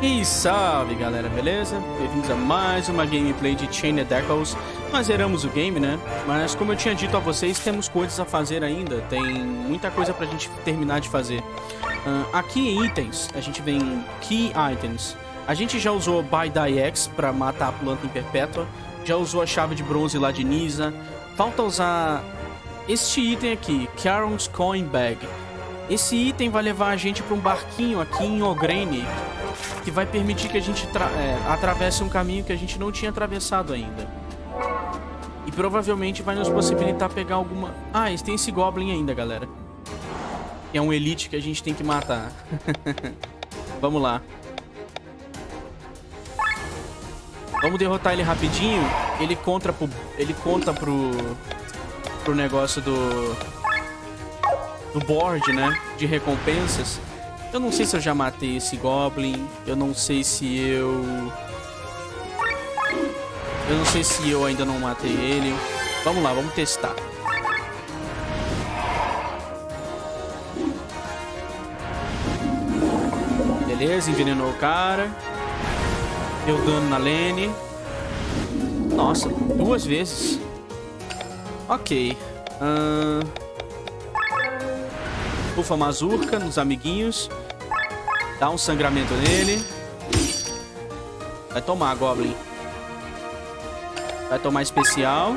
E salve galera, beleza? Bem-vindos a mais uma gameplay de Chained Echoes. Nós zeramos o game, né? Mas como eu tinha dito a vocês, temos coisas a fazer ainda. Tem muita coisa pra gente terminar de fazer. Aqui em itens, a gente vem em Key Items. A gente já usou Buy Die X pra matar a planta em perpétua. Já usou a chave de bronze lá de Nisa. Falta usar este item aqui, Charon's Coin Bag. Esse item vai levar a gente pra um barquinho aqui em Ograne, que vai permitir que a gente atravesse um caminho que a gente não tinha atravessado ainda. E provavelmente vai nos possibilitar pegar alguma... Ah, tem esse Goblin ainda, galera. Que é um Elite que a gente tem que matar. Vamos lá. Vamos derrotar ele rapidinho. Ele conta pro negócio do board, né? De recompensas. Eu não sei se eu já matei esse Goblin. Eu não sei se eu ainda não matei ele. Vamos lá, vamos testar. Beleza, envenenou o cara. Deu dano na Lene. Nossa, 2 vezes. Ok. Bufa mazurca nos amiguinhos. Dá um sangramento nele. Vai tomar, Goblin. Vai tomar especial.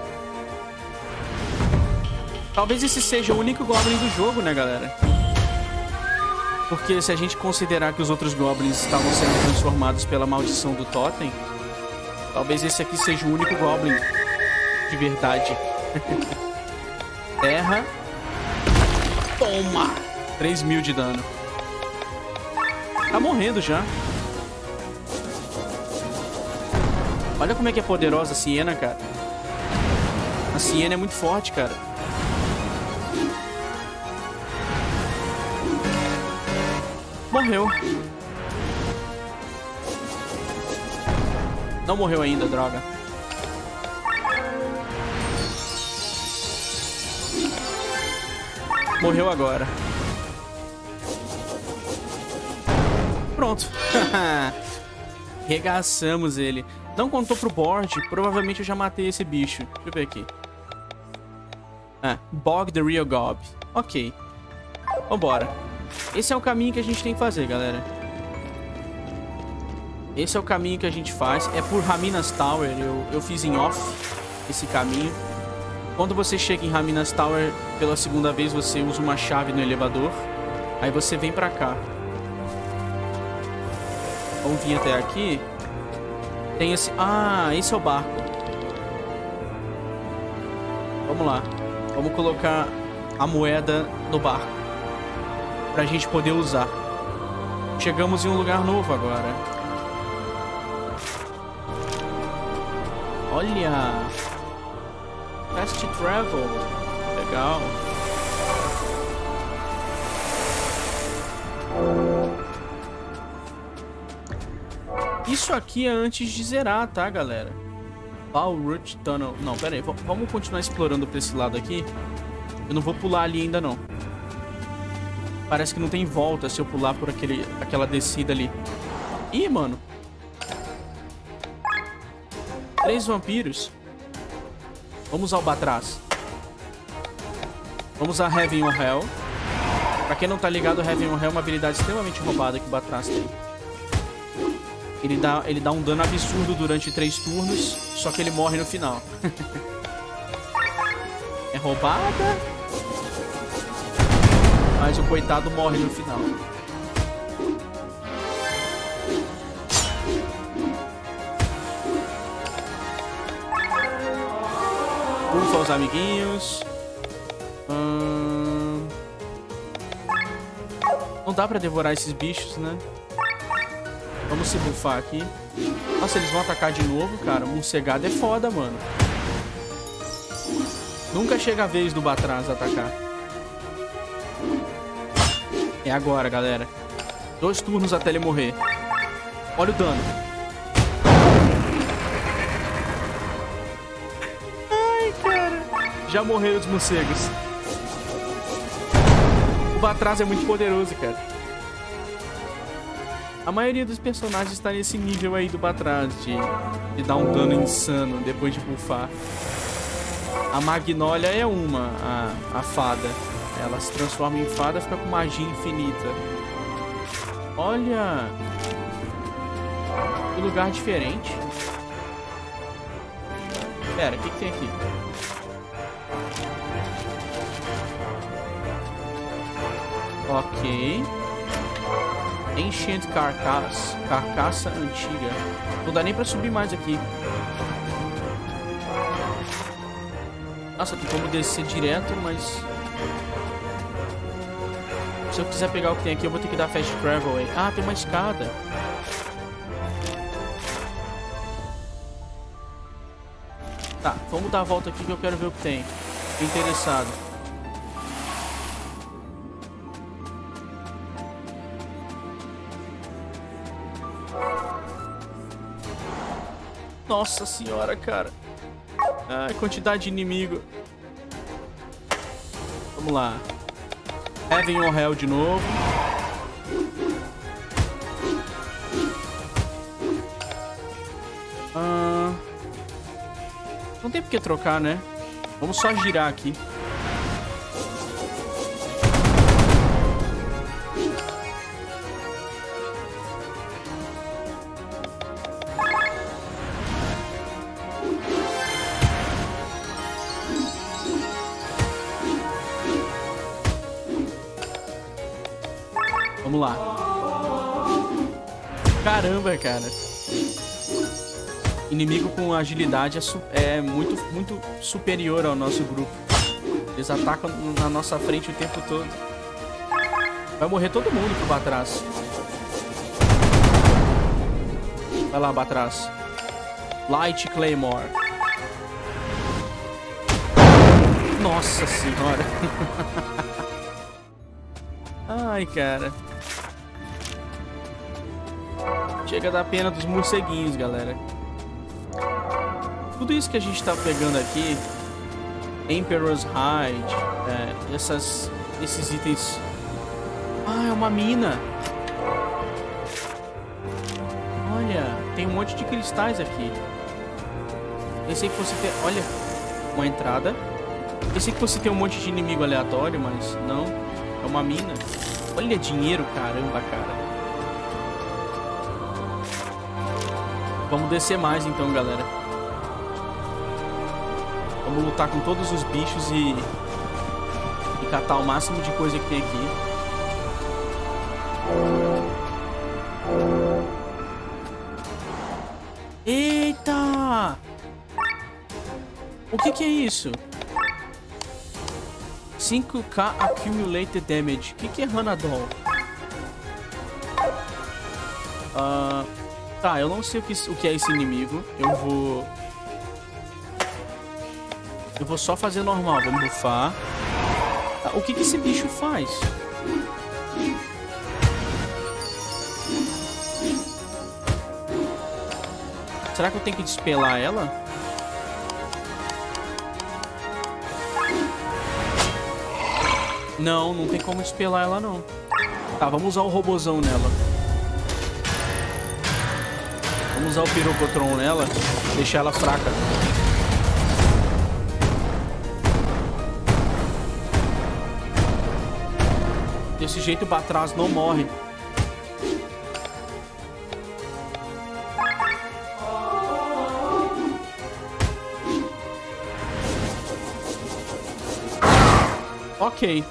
Talvez esse seja o único Goblin do jogo, né, galera? Porque se a gente considerar que os outros Goblins estavam sendo transformados pela maldição do Totem, talvez esse aqui seja o único Goblin de verdade. Terra. Toma! 3.000 de dano. Tá morrendo já. Olha como é que é poderosa a Siena, cara. A Siena é muito forte, cara. Morreu. Não morreu ainda, droga. Morreu agora. Pronto. Regaçamos ele. Não contou pro board. Provavelmente eu já matei esse bicho. Deixa eu ver aqui. Bog the Real Gob. Ok. Vambora. Esse é o caminho que a gente tem que fazer, galera. Esse é o caminho que a gente faz. É por Ramina's Tower. Eu fiz em off esse caminho. Quando você chega em Ramina's Tower pela segunda vez, você usa uma chave no elevador. Aí você vem pra cá. Vamos vir até aqui. Tem esse... Ah, esse é o barco. Vamos lá. Vamos colocar a moeda no barco pra gente poder usar. Chegamos em um lugar novo agora. Olha! Fast Travel. Legal. Isso aqui é antes de zerar, tá, galera? Balroot Tunnel. Não, pera aí. Vamos continuar explorando pra esse lado aqui. Eu não vou pular ali ainda, não. Parece que não tem volta se eu pular por aquela descida ali. Ih, mano. 3 vampiros. Vamos ao Albatraz. Vamos a Heaven or Hell. Pra quem não tá ligado, Heaven or Hell é uma habilidade extremamente roubada que o Albatraz tem. Ele dá um dano absurdo durante 3 turnos, só que ele morre no final. É roubada, mas o coitado morre no final. Ufa os amiguinhos. Não dá pra devorar esses bichos, né? Vamos se bufar aqui. Nossa, eles vão atacar de novo, cara. Morcegado é foda, mano. Nunca chega a vez do Albatraz atacar. É agora, galera. 2 turnos até ele morrer. Olha o dano. Ai, cara. Já morreram os morcegos. O Albatraz é muito poderoso, cara. A maioria dos personagens está nesse nível aí do Batrash, de dar um dano insano depois de buffar. A Magnolia é uma, a fada. Ela se transforma em fada e fica com magia infinita. Olha! Que lugar diferente. Pera, o que tem aqui? Ok. Ancient Carcass. Carcaça antiga. Não dá nem pra subir mais aqui. Nossa, tem como descer direto, mas... se eu quiser pegar o que tem aqui, eu vou ter que dar fast travel aí. Ah, tem uma escada. Tá, vamos dar a volta aqui que eu quero ver o que tem. Tô interessado. Nossa senhora, cara. Ai, quantidade de inimigo. Vamos lá. Heaven or Hell de novo. Não tem por que trocar, né? Vamos só girar aqui. Vamos lá. Caramba, cara. Inimigo com agilidade é muito superior ao nosso grupo. Eles atacam na nossa frente o tempo todo. Vai morrer todo mundo pro Batrash. Vai lá, Batrash. Light Claymore. Nossa senhora. Ai, cara. Chega da pena dos morceguinhos, galera. Tudo isso que a gente tá pegando aqui, Emperor's Hide, esses itens... Ah, é uma mina. Olha, tem um monte de cristais aqui. Pensei que fosse ter... Olha, uma entrada. Pensei que fosse ter um monte de inimigo aleatório, mas não. É uma mina. Olha, dinheiro, caramba, cara. Vamos descer mais então, galera. Vamos lutar com todos os bichos e catar o máximo de coisa que tem aqui. Eita! O que é isso? 5k Accumulated Damage. O que é Hanadol? Tá, eu não sei o que é esse inimigo. Eu vou só fazer normal. Vamos buffar. Tá, o que esse bicho faz? Será que eu tenho que despelar ela? Não, não tem como despelar ela, não. Tá, vamos usar o robozão nela. Vamos usar o Pirocotron nela. Deixar ela fraca. Desse jeito o Batrash não morre. Ok.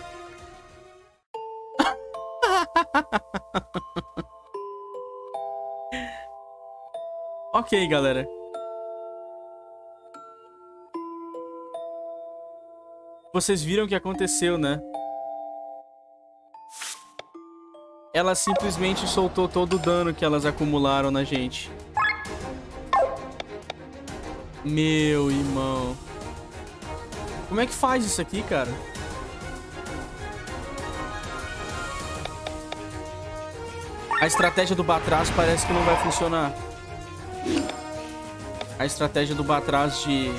Ok, galera. Vocês viram o que aconteceu, né? Ela simplesmente soltou todo o dano que elas acumularam na gente. Meu irmão. Como é que faz isso aqui, cara? A estratégia do Batrash parece que não vai funcionar. A estratégia do Batrash de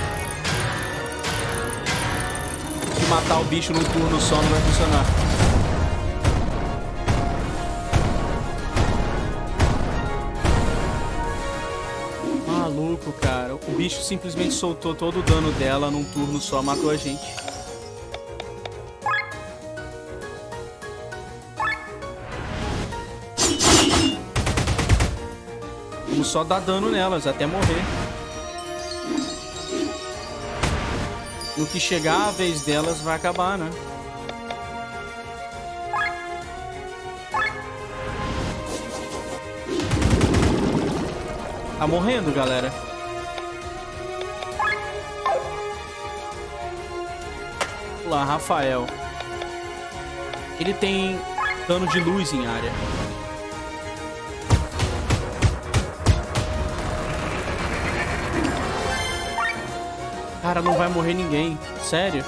matar o bicho num turno só não vai funcionar. bicho simplesmente soltou todo o dano dela num turno só, matou a gente. Vamos só dar dano nelas até morrer. No que chegar a vez delas vai acabar, né? Tá morrendo, galera. Vamos lá, Rafael. Ele tem dano de luz em área. Cara, não vai morrer ninguém. Sério?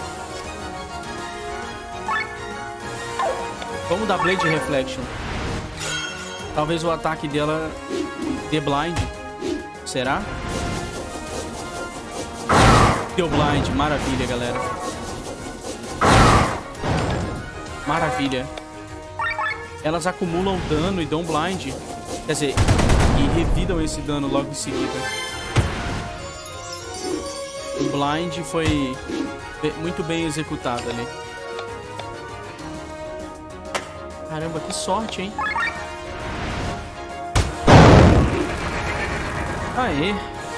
Vamos dar Blade Reflection. Talvez o ataque dela dê blind. Será? Deu blind. Maravilha, galera. Maravilha. Elas acumulam dano e dão blind. Quer dizer, e revidam esse dano logo em seguida. O blind foi muito bem executado ali. Caramba, que sorte, hein? Aê.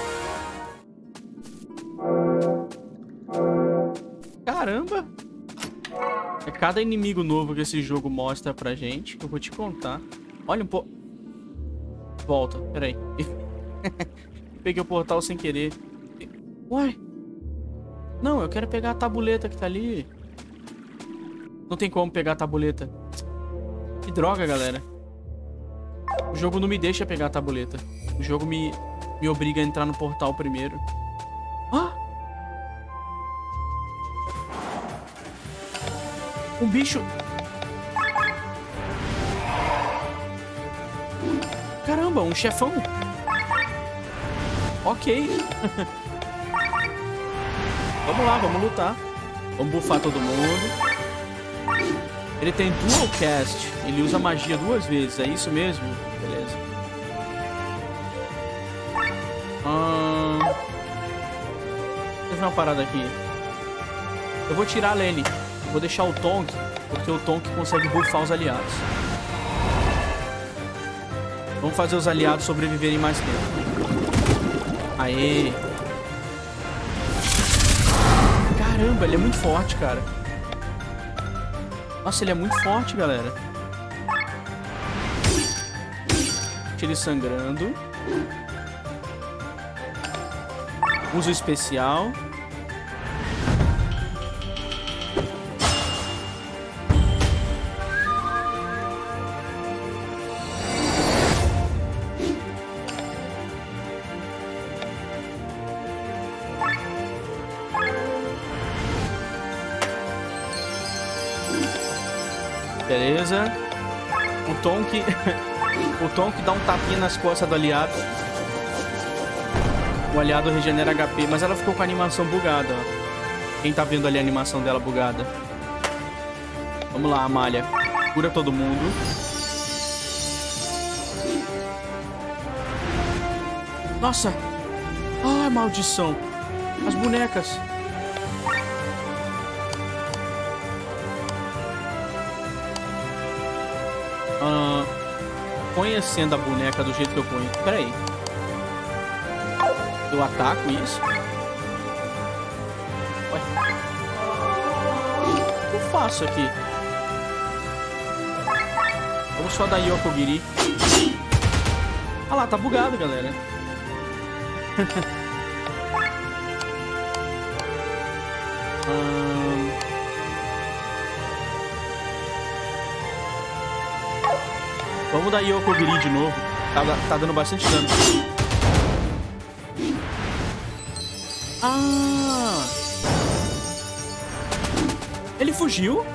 Caramba. É cada inimigo novo que esse jogo mostra pra gente, que eu vou te contar. Olha um pouco. Volta, peraí. Peguei o portal sem querer. Uai. Não, eu quero pegar a tabuleta que tá ali. Não tem como pegar a tabuleta. Que droga, galera. O jogo não me deixa pegar a tabuleta. O jogo me obriga a entrar no portal primeiro. Ah! Um bicho... Caramba, um chefão. Ok. Vamos lá, vamos lutar. Vamos buffar todo mundo. Ele tem dual cast. Ele usa magia 2 vezes. É isso mesmo? Beleza. Deixa eu ver uma parada aqui. Eu vou tirar a Lenny. Vou deixar o Tonk, porque o Tonk consegue buffar os aliados. Vamos fazer os aliados sobreviverem mais tempo. Aê. Caramba, ele é muito forte, cara. Nossa, ele é muito forte, galera. Deixa ele sangrando. Uso especial. Beleza. O Tonk dá um tapinha nas costas do aliado. O aliado regenera HP, mas ela ficou com a animação bugada, ó. Quem tá vendo ali a animação dela bugada? Vamos lá, Amália. Cura todo mundo. Nossa! Ah, maldição! As bonecas! Conhecendo a boneca do jeito que eu ponho. Pera aí. Eu ataco isso? Ué. O que eu faço aqui? Vamos só dar Yokogiri. Ah lá, tá bugado, galera. Vamos dar Yokogiri de novo. Tá dando bastante dano. Ah! Ele fugiu?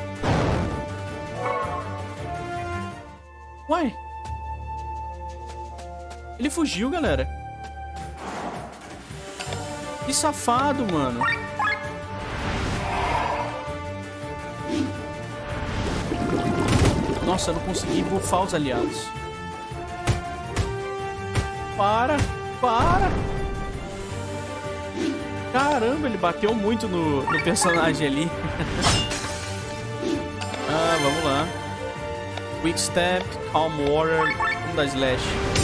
Uai! Ele fugiu, galera. Que safado, mano. Nossa, eu não consegui buffar os aliados. Para! Caramba, ele bateu muito no personagem ali. Vamos lá. Quick Step, Calm Water. Vamos dar Slash.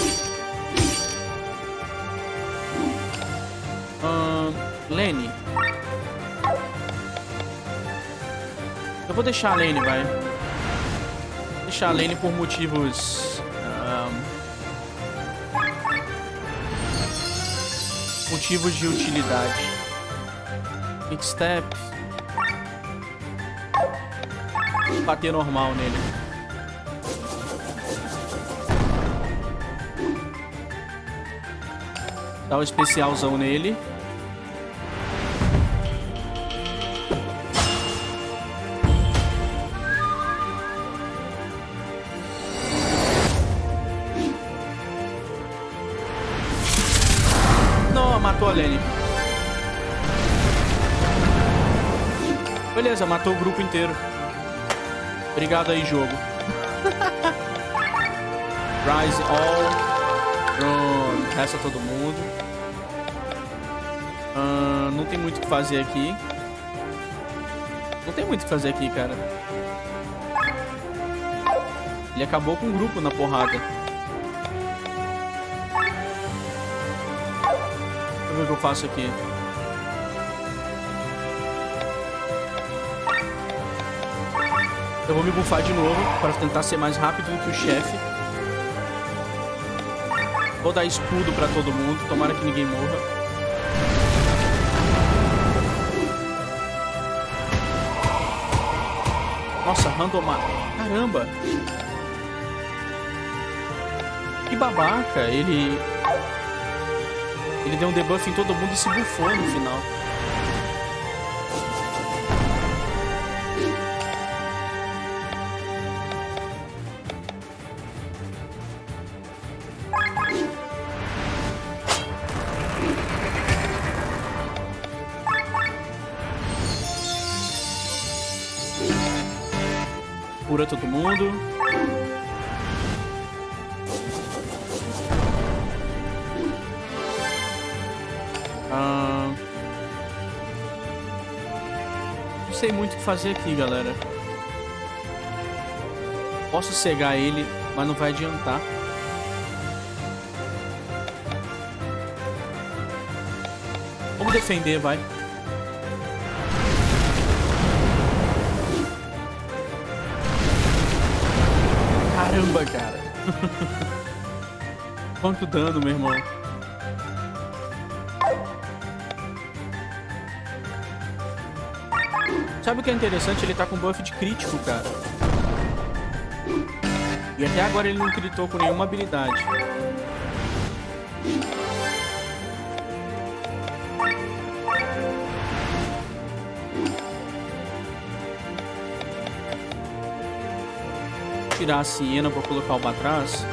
Lenny. Eu vou deixar a Lenny, vai. Deixar a Lenny por motivos... motivos de utilidade. Quick Step. Bater normal nele. Dá um especialzão nele. Não, matou a Lenny. Beleza, matou o grupo inteiro. Obrigado aí, jogo. Rise all. Pronto, resta todo mundo. Não tem muito o que fazer aqui. Não tem muito o que fazer aqui, cara. Ele acabou com o grupo na porrada. Deixa eu ver o que eu faço aqui. Eu vou me buffar de novo para tentar ser mais rápido do que o chefe. Vou dar escudo pra todo mundo. Tomara que ninguém morra. Nossa, randomar. Caramba. Que babaca. Ele deu um debuff em todo mundo e se buffou no final. Cura todo mundo. Não sei muito o que fazer aqui, galera. Posso cegar ele, mas não vai adiantar. Vamos defender, vai. Caramba, cara. Quanto dano, meu irmão. Sabe o que é interessante? Ele tá com buff de crítico, cara. E até agora ele não critou com nenhuma habilidade. Tirar a Siena para colocar o Batraz.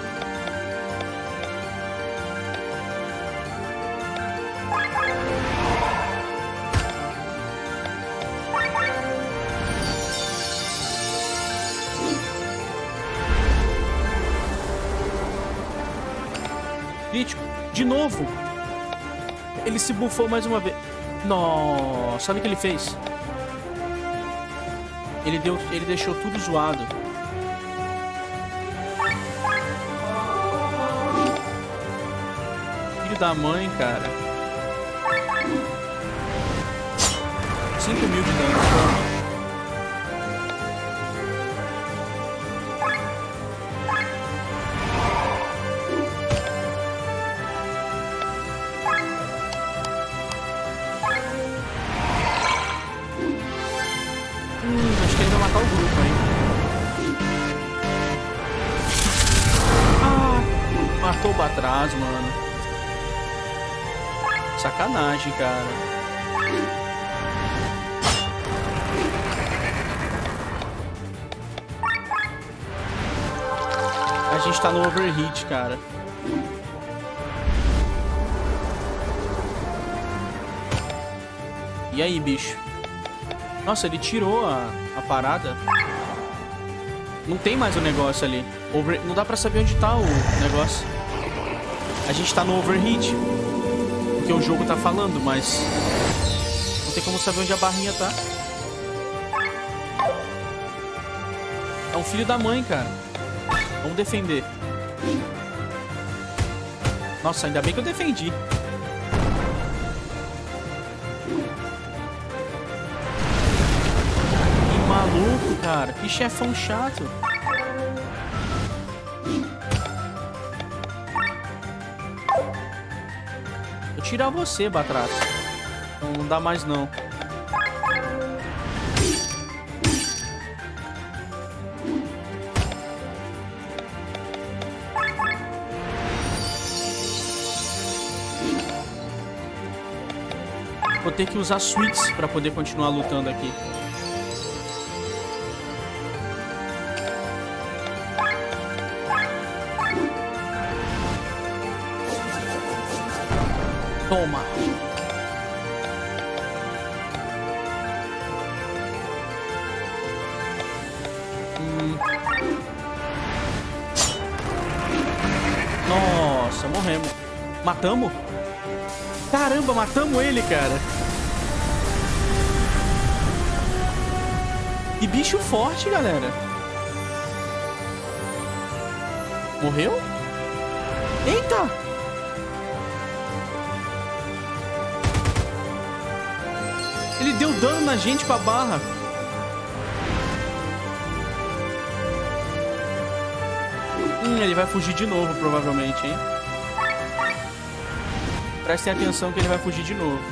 Crítico, de novo. Ele se buffou mais uma vez. Nossa, sabe o que ele fez? Ele deixou tudo zoado. Da mãe, cara. 5.000 de dano. Acho que ele vai matar o grupo, hein? Matou o Batraz, mano. Sacanagem, cara. A gente tá no overheat, cara. E aí, bicho? Nossa, ele tirou a parada. Não tem mais o negócio ali. Não dá pra saber onde tá o negócio. A gente tá no overheat. Que o jogo tá falando, mas Não tem como saber onde a barrinha tá. É um filho da mãe, cara. Vamos defender. Nossa, ainda bem que eu defendi. Que maluco, cara. Que chefão chato. Vou tirar você, Batraço. Não dá mais, não. Vou ter que usar suítes pra poder continuar lutando aqui. Toma. Nossa, morremos. Matamos? Caramba, matamos ele, cara. Que bicho forte, galera. Morreu? Eita! Ele deu dano na gente com a barra. Ele vai fugir de novo, provavelmente, hein? Prestem atenção que ele vai fugir de novo.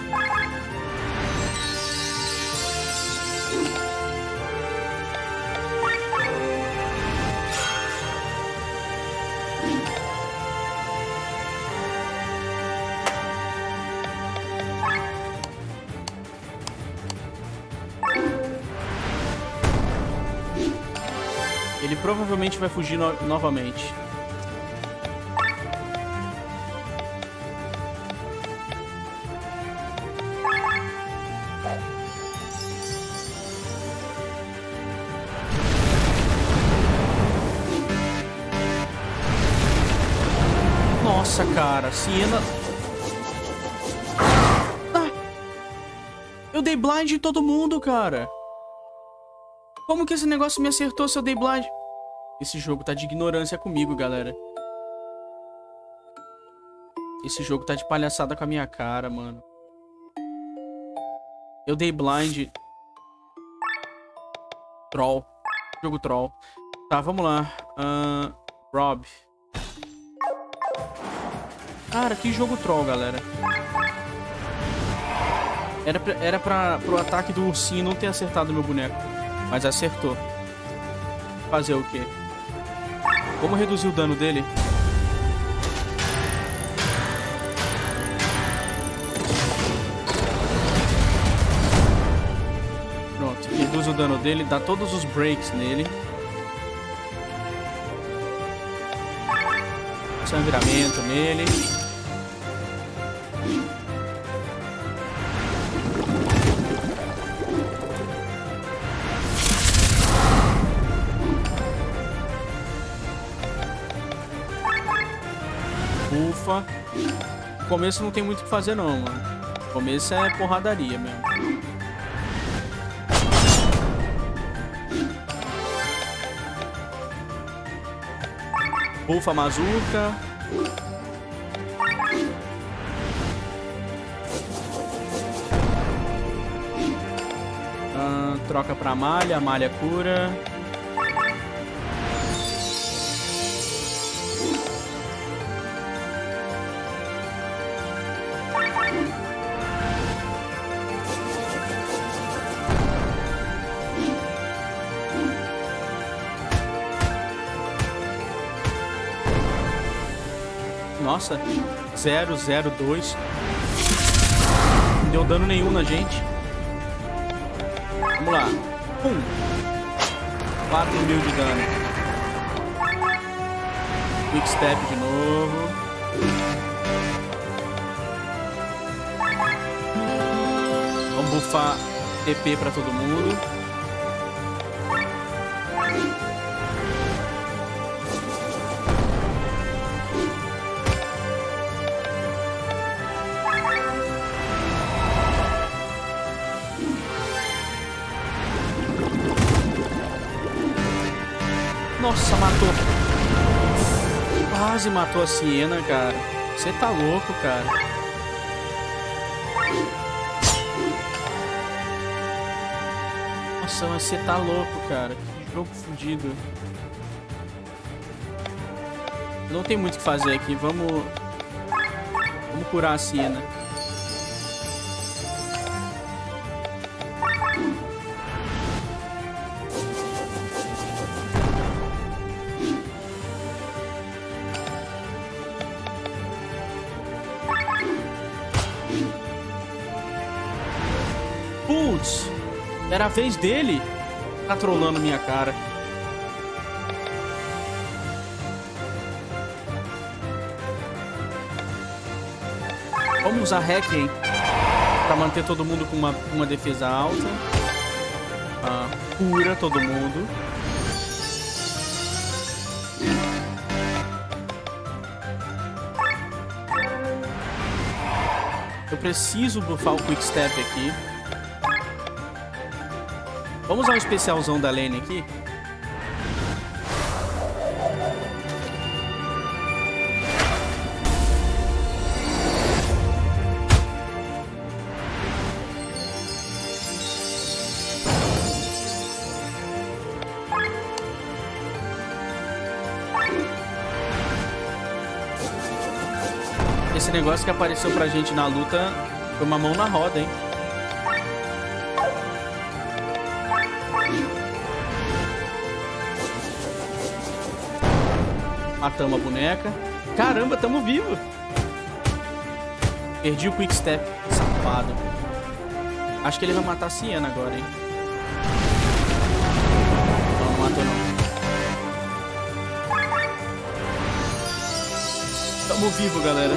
Ele provavelmente vai fugir novamente. Nossa, cara, Siena... Ah! Eu dei blind em todo mundo, cara. Como que esse negócio me acertou se eu dei blind? Esse jogo tá de ignorância comigo, galera. Esse jogo tá de palhaçada com a minha cara, mano. Eu dei blind. Troll. Jogo troll. Tá, vamos lá. Rob. Cara, que jogo troll, galera. Era pro ataque do ursinho não ter acertado meu boneco. Mas acertou. Fazer o quê? Vamos reduzir o dano dele? Pronto, reduz o dano dele, dá todos os breaks nele. Sangramento nele. Ufa. No começo não tem muito o que fazer não, mano. No começo é porradaria mesmo. Bufa Mazuca. Troca pra malha, a malha cura. Nossa, 002. Não deu dano nenhum na gente. Vamos lá. Pum. 4.000 de dano. Quick step de novo. Vamos buffar TP pra todo mundo. Nossa, matou. Quase matou a Siena, cara. Você tá louco, cara. Nossa, mas você tá louco, cara. Que jogo fodido. Não tem muito o que fazer aqui. Vamos curar a Siena. Putz, era a vez dele. Tá trolando minha cara. Vamos usar Hacking pra manter todo mundo com uma defesa alta. Cura todo mundo. Eu preciso buffar o Quick Step aqui. Vamos usar um especialzão da Lane aqui. Esse negócio que apareceu pra gente na luta foi uma mão na roda, hein? Matamos a boneca. Caramba, tamo vivo. Perdi o Quick Step. Safado. Acho que ele vai matar a Siena agora, hein? Não matou, não. Tamo vivo, galera.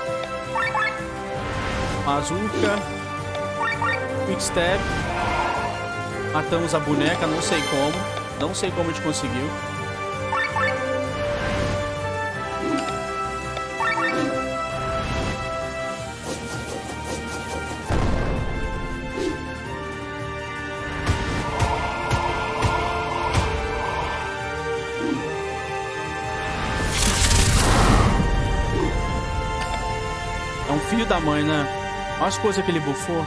Bazooka. Quick Step. Matamos a boneca, não sei como. Não sei como a gente conseguiu. É um filho da mãe, né? Olha as coisas que ele bufou.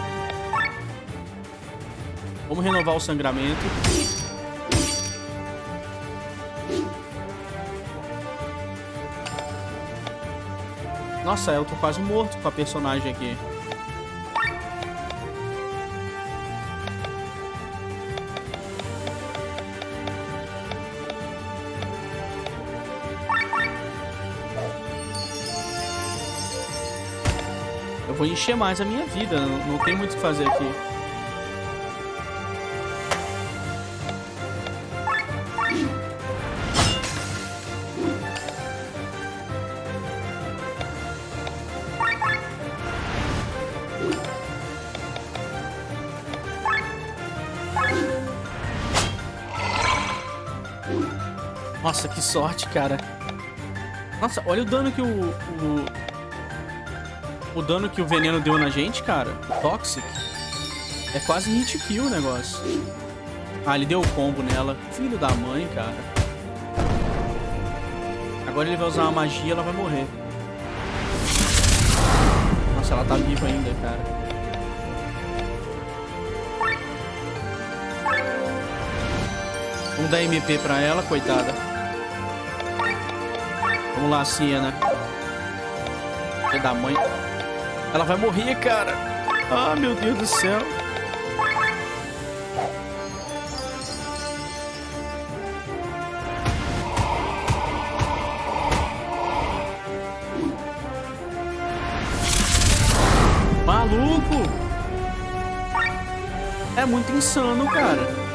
Vamos renovar o sangramento. Nossa, eu tô quase morto com a personagem aqui. Eu vou encher mais a minha vida. Não tem muito o que fazer aqui. Nossa, que sorte, cara. Nossa, olha o dano que o dano que o veneno deu na gente, cara. O Toxic. É quase hit kill o negócio. Ah, ele deu o combo nela. Filho da mãe, cara. Agora ele vai usar uma magia e ela vai morrer. Nossa, ela tá viva ainda, cara. Vamos dar MP pra ela, coitada. Vamos lá, Siena. Filho da mãe. Ela vai morrer, cara. Ah, meu Deus do céu. Maluco. É muito insano, cara.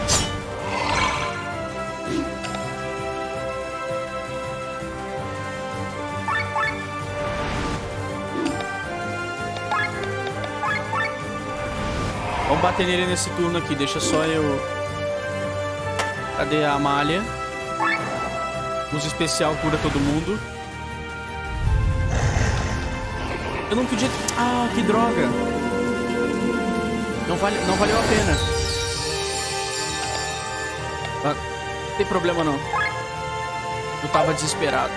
Vamos bater nele nesse turno aqui. Deixa só eu... Cadê a Amália? Uso especial, cura todo mundo. Eu não podia... Ah, que droga. Não valeu a pena. tem problema não. Eu tava desesperado.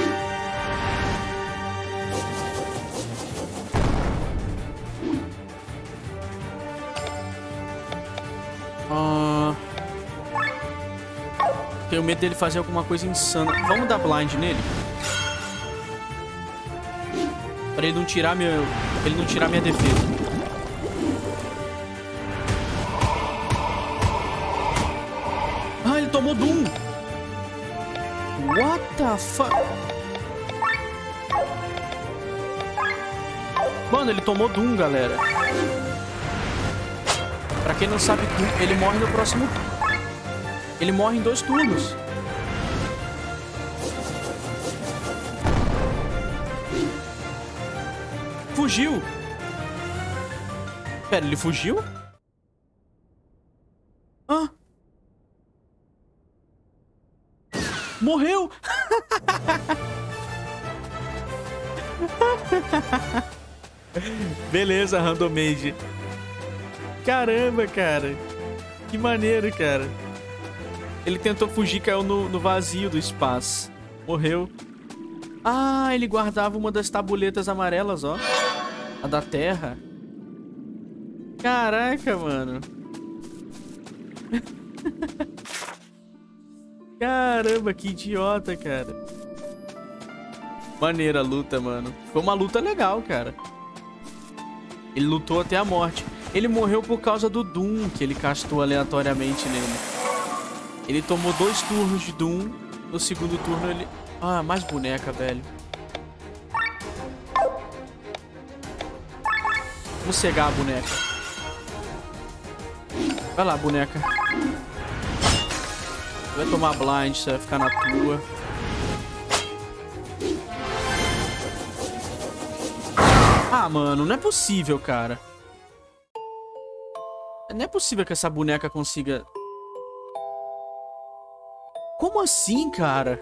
Tenho medo dele fazer alguma coisa insana. Vamos dar blind nele? Pra ele não tirar minha defesa. Ah, ele tomou Doom. What the fuck? Mano, ele tomou Doom, galera. Pra quem não sabe, Doom, ele morre no próximo... Ele morre em 2 turnos. Fugiu. Pera, ele fugiu? Ah. Morreu. Beleza, Randomade. Caramba, cara. Que maneiro, cara. Ele tentou fugir, caiu no vazio do espaço. Morreu. Ah, ele guardava uma das tabuletas amarelas, ó. A da Terra. Caraca, mano. Caramba, que idiota, cara. Maneira a luta, mano. Foi uma luta legal, cara. Ele lutou até a morte. Ele morreu por causa do Doom que ele castou aleatoriamente nele. Ele tomou 2 turnos de Doom. No segundo turno ele... Ah, mais boneca, velho. Vamos cegar a boneca. Vai lá, boneca. Vai tomar blind, você vai ficar na tua. Ah, mano, não é possível, cara. Não é possível que essa boneca consiga... Como assim, cara?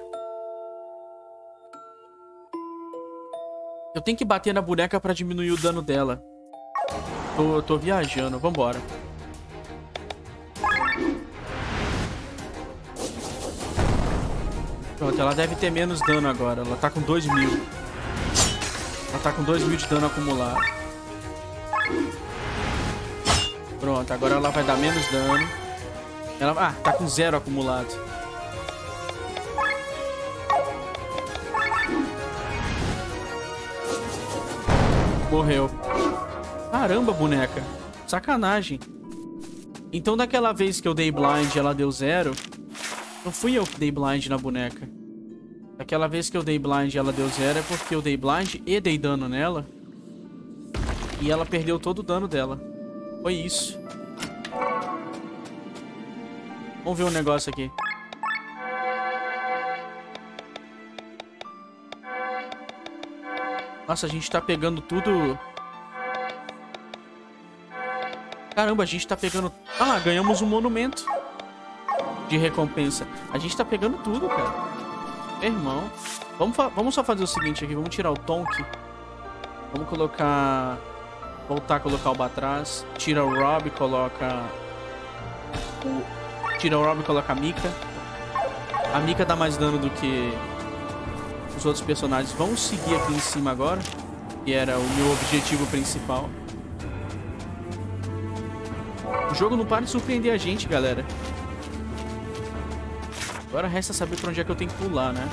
Eu tenho que bater na boneca pra diminuir o dano dela. Tô viajando. Vambora. Pronto, ela deve ter menos dano agora. Ela tá com 2.000. Ela tá com 2.000 de dano acumulado. Pronto, agora ela vai dar menos dano. Ela... Ah, tá com 0 acumulado. Morreu. Caramba, boneca. Sacanagem. Então daquela vez que eu dei blind e ela deu 0, não fui eu que dei blind na boneca. Daquela vez que eu dei blind e ela deu 0 é porque eu dei blind e dei dano nela. E ela perdeu todo o dano dela. Foi isso. Vamos ver um negócio aqui. Nossa, a gente tá pegando tudo... Caramba, a gente tá pegando... Ah, ganhamos um monumento de recompensa. A gente tá pegando tudo, cara. Meu irmão. Vamos só fazer o seguinte aqui. Vamos tirar o Tonk. Vamos colocar... Voltar a colocar o Batrash. Tira o Rob, coloca... Tira o Rob e coloca a Mika. A Mika dá mais dano do que... os outros personagens. Vamos seguir aqui em cima agora, que era o meu objetivo principal. O jogo não para de surpreender a gente, galera. Agora resta saber pra onde é que eu tenho que pular, né?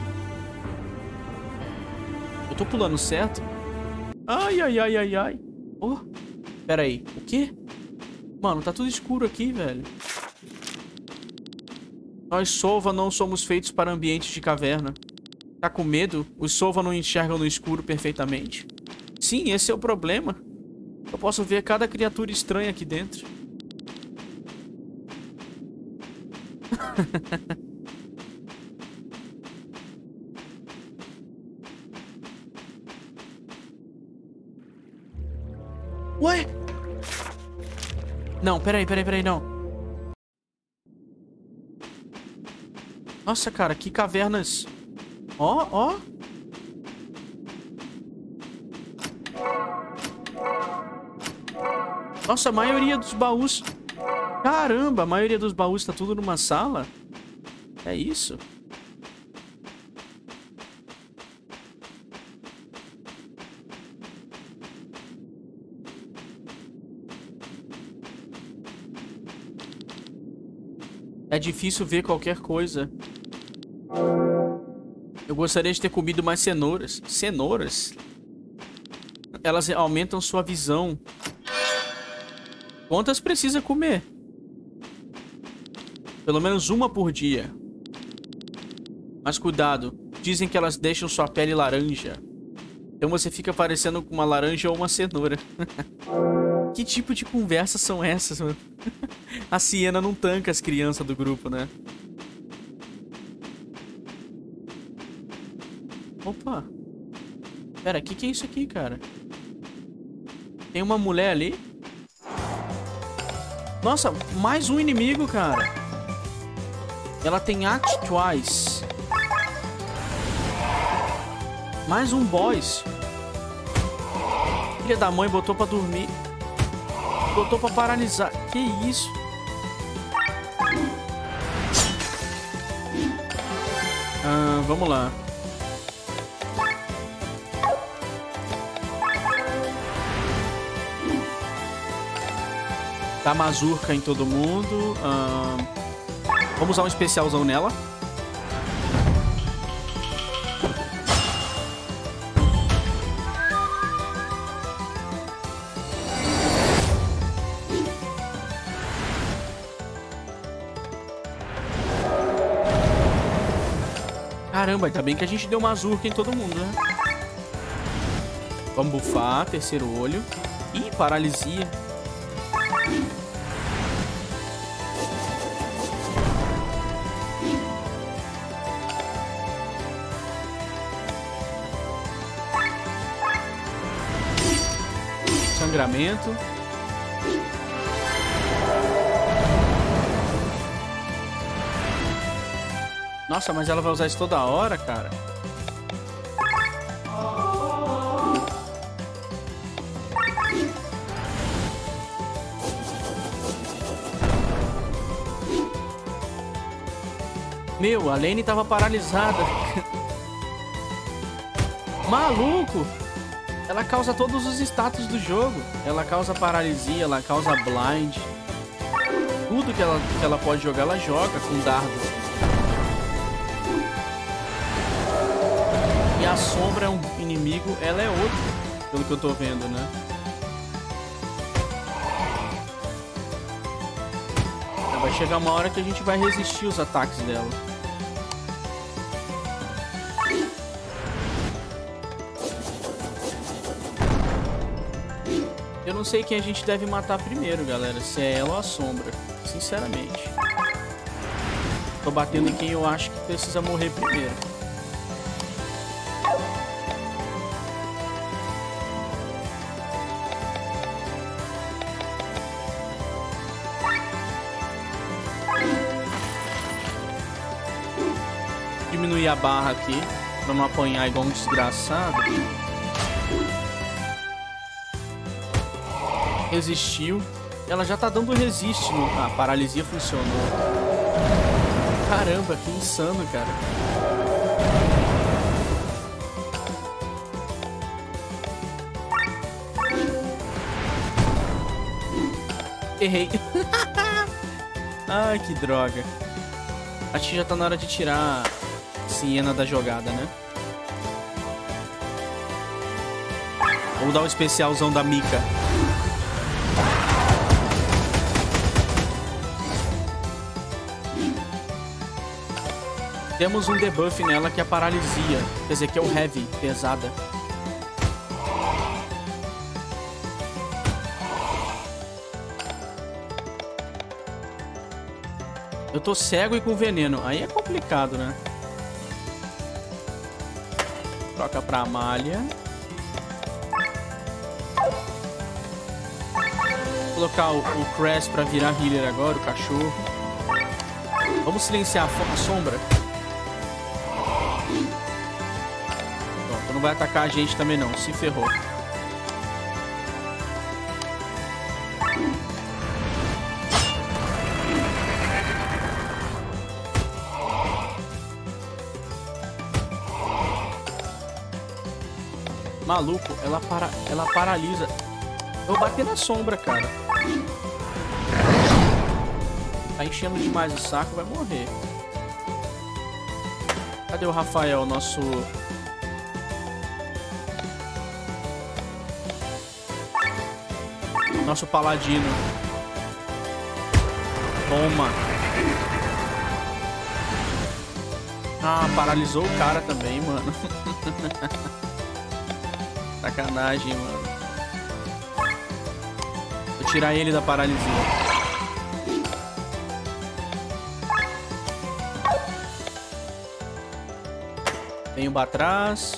Eu tô pulando certo? Ai, ai, ai, ai, ai. Oh, pera aí. O quê? Mano, tá tudo escuro aqui, velho. Nós, Sova, não somos feitos para ambientes de caverna. Tá com medo? Os Sova não enxergam no escuro perfeitamente. Sim, esse é o problema. Eu posso ver cada criatura estranha aqui dentro. Ué? Não, peraí, não. Nossa, cara, que cavernas... Ó, ó. Nossa, a maioria dos baús... Caramba, a maioria dos baús tá tudo numa sala. É isso? É difícil ver qualquer coisa. Eu gostaria de ter comido mais cenouras. Cenouras? Elas aumentam sua visão. Quantas precisa comer? Pelo menos uma por dia. Mas cuidado. Dizem que elas deixam sua pele laranja. Então você fica parecendo com uma laranja ou uma cenoura. Que tipo de conversas são essas, mano? A Siena não tanca as crianças do grupo, né? Opa. Pera, o que é isso aqui, cara? Tem uma mulher ali. Nossa, mais um inimigo, cara. Ela tem Act Twice. Mais um boss. Filha da mãe botou pra dormir. Botou pra paralisar. Que isso? Vamos lá. Dá mazurca em todo mundo. Vamos usar um especialzão nela. Caramba, ainda bem que a gente deu mazurca em todo mundo, né? Vamos bufar, terceiro olho. Ih, paralisia. Sangramento. Nossa, mas ela vai usar isso toda hora, cara. Meu, a Lane tava paralisada. Maluco! Ela causa todos os status do jogo. Ela causa paralisia, ela causa blind. Tudo que ela pode jogar, ela joga com dardo. E a sombra é um inimigo, ela é outro, pelo que eu tô vendo, né? Vai chegar uma hora que a gente vai resistir os ataques dela. Eu não sei quem a gente deve matar primeiro, galera. Se é ela ou a sombra, sinceramente. Tô batendo em quem eu acho que precisa morrer primeiro. Diminuir a barra aqui pra não apanhar igual um desgraçado. Resistiu. Ela já tá dando resiste. A paralisia funcionou. Caramba, que insano, cara. Errei. Ai, que droga. Acho que já tá na hora de tirar a Siena da jogada, né? Vamos dar um especialzão da Mika. Temos um debuff nela que é a paralisia. Quer dizer, que é o heavy, pesada. Eu tô cego e com veneno. Aí é complicado, né? Troca pra malha. Vou colocar o Crash pra virar healer agora, o cachorro. Vamos silenciar a sombra. Pronto, não vai atacar a gente também não. Se ferrou. Maluco, ela paralisa. Eu vou bater na sombra, cara. Tá enchendo demais o saco, vai morrer. Cadê o Rafael, nosso... Nosso paladino. Toma. Ah, paralisou o cara também, mano. Sacanagem, mano. Vou tirar ele da paralisia. Venho pra trás.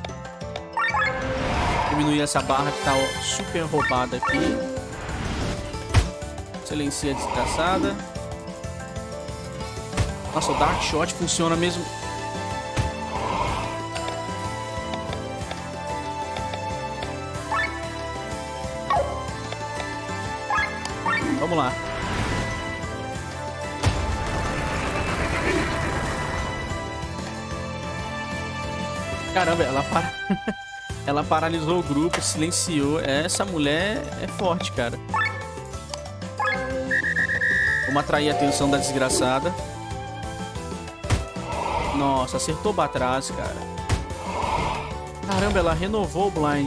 Diminuir essa barra que tá super roubada aqui. Silencia a desgraçada. Nossa, o Dark Shot funciona mesmo. Vamos lá. Caramba, ela paralisou o grupo, silenciou. Essa mulher é forte, cara. Vamos atrair a atenção da desgraçada. Nossa, acertou pra trás, cara. Caramba, ela renovou o blind.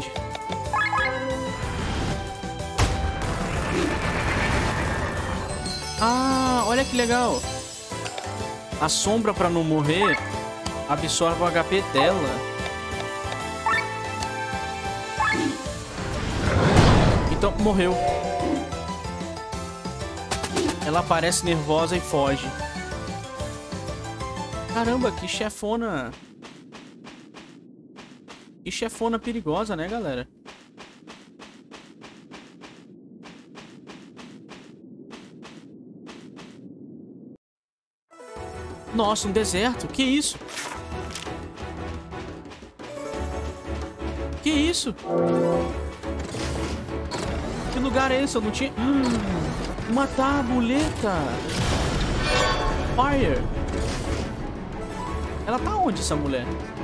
Ah, olha que legal. A sombra, pra não morrer, absorve o HP dela. Então, morreu. Ela parece nervosa e foge. Caramba, que chefona. Que chefona perigosa, né, galera? Nossa, um deserto. Que isso? Que isso? Que lugar é esse? Eu não tinha... Uma tabuleta. Fire. Ela tá onde, essa mulher?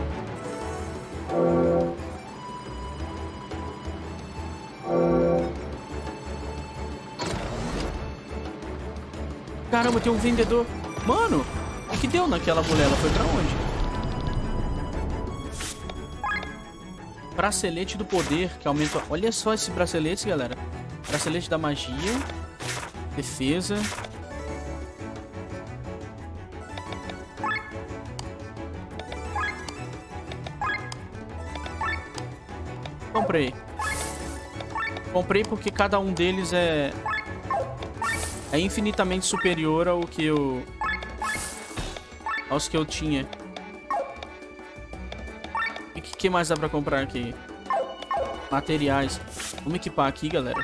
Caramba, tem um vendedor. Mano, o que deu naquela mulher? Ela foi pra onde? Bracelete do poder, que aumenta... Olha só esse bracelete, galera. Bracelete da magia. Defesa. Comprei. Comprei porque cada um deles é infinitamente superior ao que eu... aos que eu tinha. E o que mais dá pra comprar aqui? Materiais. Vamos equipar aqui, galera.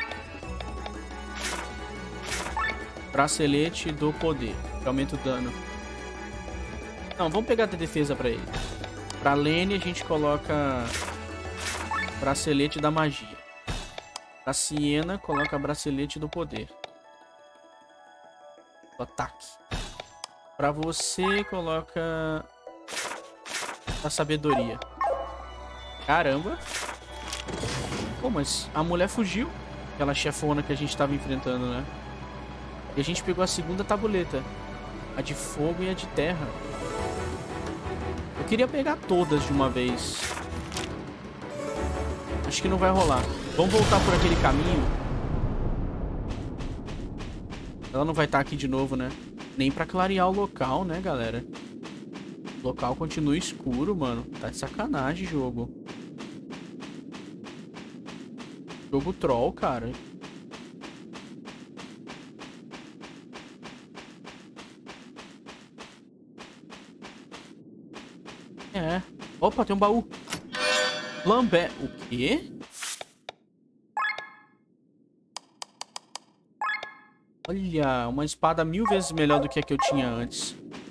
Bracelete do poder, que aumenta o dano. Não, vamos pegar a defesa pra ele. Pra Lene a gente coloca bracelete da magia. Pra Siena coloca bracelete do poder. O ataque. Pra você coloca a sabedoria. Caramba. Pô, mas a mulher fugiu. Aquela chefona que a gente tava enfrentando, né? E a gente pegou a segunda tabuleta. A de fogo e a de terra. Eu queria pegar todas de uma vez. Acho que não vai rolar. Vamos voltar por aquele caminho. Ela não vai estar aqui de novo, né? Nem pra clarear o local, né, galera? O local continua escuro, mano. Tá de sacanagem, jogo. Jogo troll, cara. É. Opa, tem um baú. Lambé. O quê? Olha, uma espada 1000 vezes melhor do que a que eu tinha antes.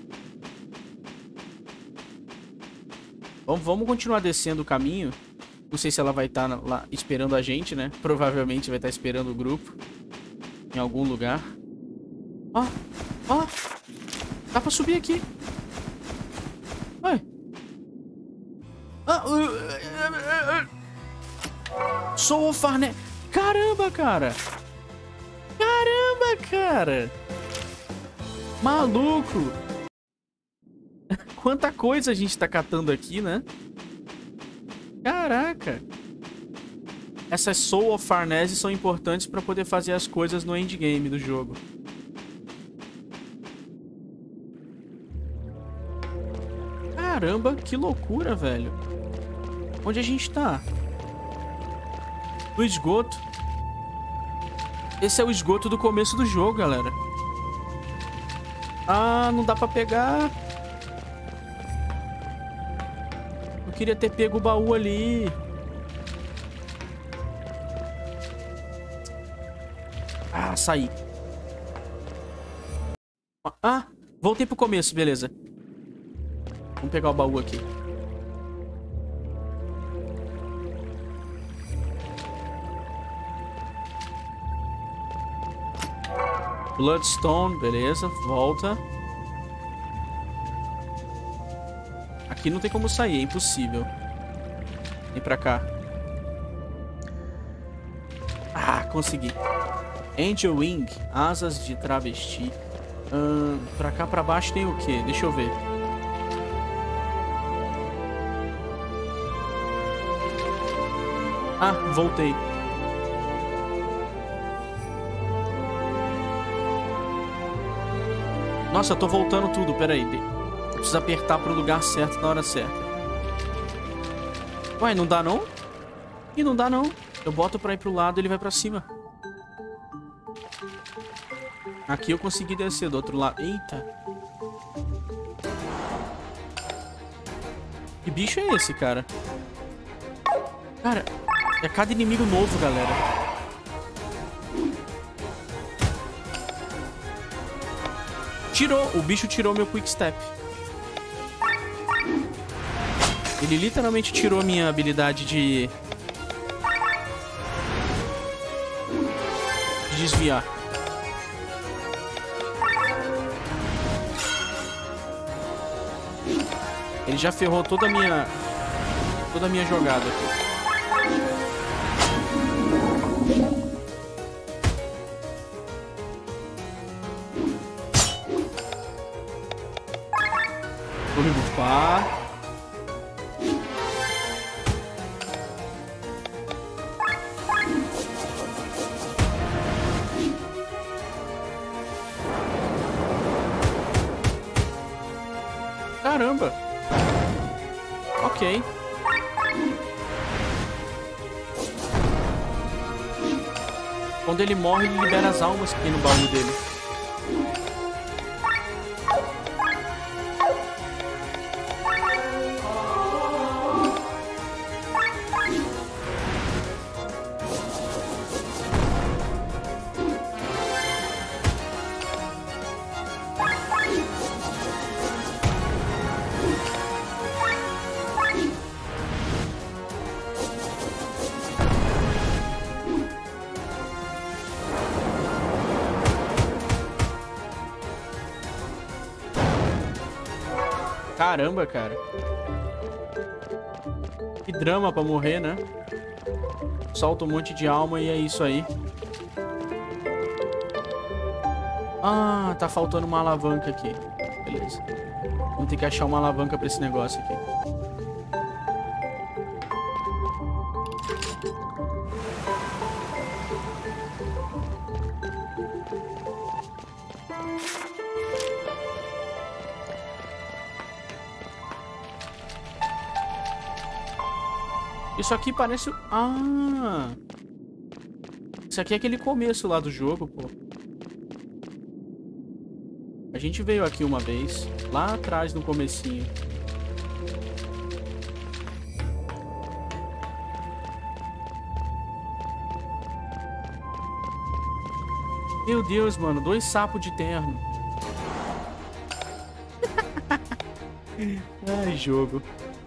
Vamos continuar descendo o caminho. Não sei se ela vai estar lá esperando a gente, né? Provavelmente vai estar esperando o grupo. Em algum lugar. Ó, ó. Dá pra subir aqui. Ué. Soul of Arnese. Caramba, cara. Caramba, cara. Maluco. Quanta coisa a gente tá catando aqui, né? Caraca. Essas Soul of Arnese são importantes pra poder fazer as coisas no endgame do jogo. Caramba, que loucura, velho. Onde a gente tá? No esgoto. Esse é o esgoto do começo do jogo, galera. Ah, não dá pra pegar. Eu queria ter pego o baú ali. Ah, saí. Ah, voltei pro começo, beleza. Vamos pegar o baú aqui. Bloodstone, beleza, volta. Aqui não tem como sair, é impossível. Vem pra cá. Ah, consegui. Angel Wing, asas de travesti. Pra cá, pra baixo tem o quê? Deixa eu ver. Ah, voltei. Nossa, eu tô voltando tudo, peraí. Eu preciso apertar pro lugar certo na hora certa. Ué, não dá não? Ih, não dá não. Eu boto pra ir pro lado e ele vai pra cima. Aqui eu consegui descer do outro lado. Eita. Que bicho é esse, cara? Cara, é cada inimigo novo, galera. Tirou, o bicho tirou meu quick step. Ele literalmente tirou minha habilidade de desviar. Ele já ferrou toda a minha jogada aqui. Vou me bufar. Caramba. Ok. Quando ele morre, ele libera as almas que tem no baú dele. Caramba, cara. Que drama pra morrer, né? Solta um monte de alma e é isso aí. Ah, tá faltando uma alavanca aqui. Beleza. Vamos ter que achar uma alavanca pra esse negócio aqui. Isso aqui parece... Ah! Isso aqui é aquele começo lá do jogo, pô. A gente veio aqui uma vez. Lá atrás, no comecinho. Meu Deus, mano. 2 sapos de terno. Ai, jogo.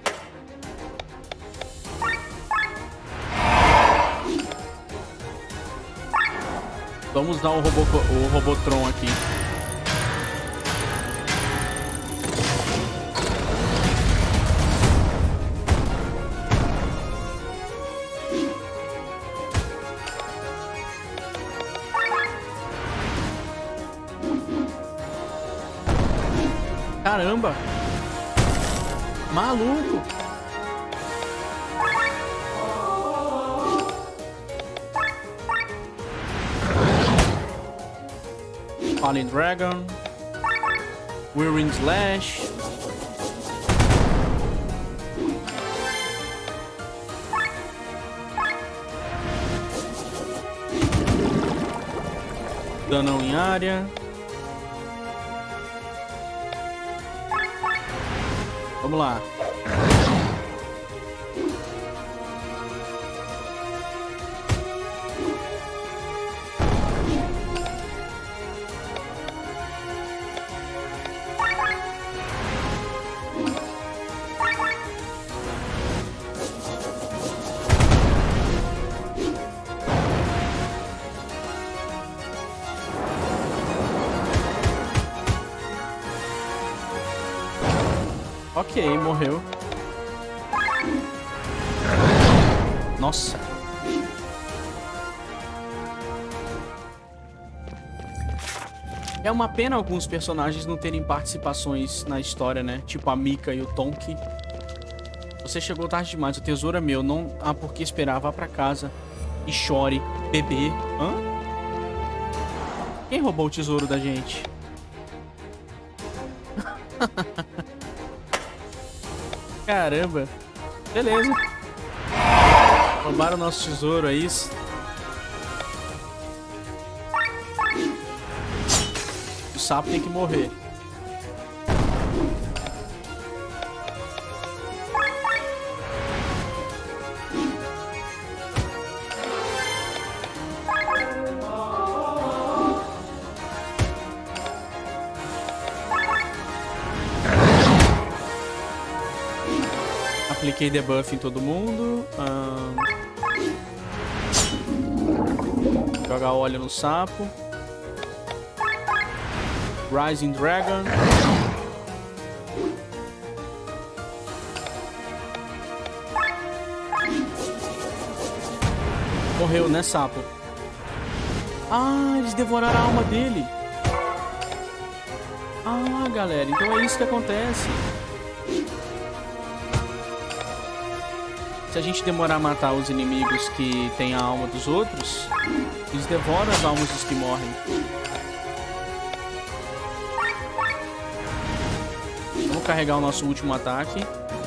Vamos dar o Robotron aqui. Caramba! Maluco! Fallen Dragon. Whirling Slash. Danão em área. Vamos lá. Ok, morreu. Nossa. É uma pena alguns personagens não terem participações na história, né? Tipo a Mika e o Tonki. Você chegou tarde demais, o tesouro é meu. Não há por que esperar. Vá pra casa e chore, bebê. Hã? Quem roubou o tesouro da gente? Caramba. Beleza. Roubaram o nosso tesouro, é isso? O sapo tem que morrer. Apliquei debuff em todo mundo. Jogar óleo no sapo. Rising Dragon. Morreu, né, sapo? Ah, eles devoraram a alma dele. Ah, galera, então é isso que acontece. Se a gente demorar a matar os inimigos que têm a alma dos outros, eles devoram as almas dos que morrem. Vamos carregar o nosso último ataque.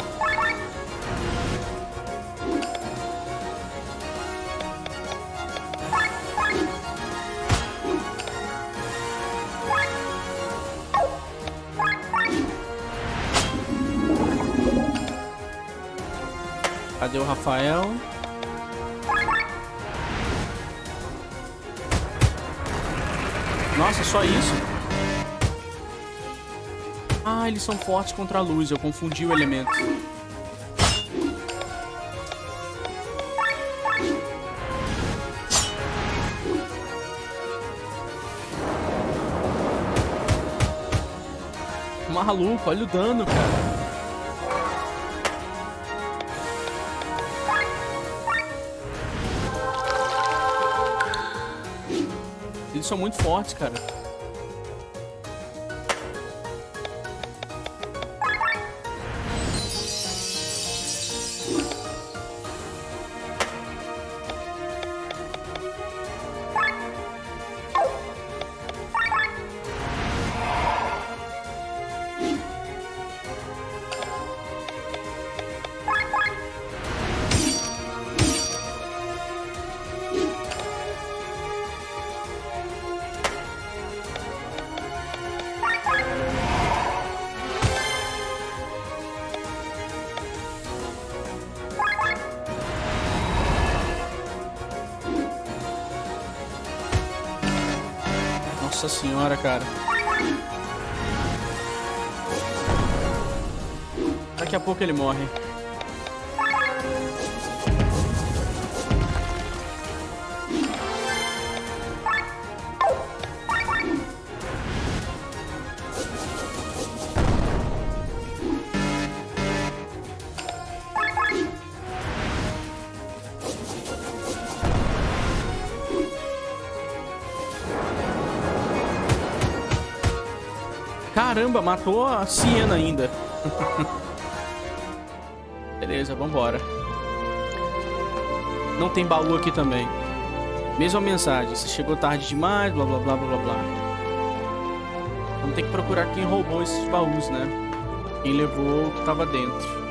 Cadê o Rafael? Nossa, só isso? Ah, eles são fortes contra a luz. Eu confundi o elemento. Maluco, olha o dano, cara. Eles são muito fortes, cara. Nossa senhora, cara. Daqui a pouco ele morre. Caramba, matou a Siena ainda. Beleza, vambora. Não tem baú aqui também. Mesma mensagem. Você chegou tarde demais, blá blá blá blá blá. Vamos ter que procurar quem roubou esses baús, né? Quem levou o que tava dentro.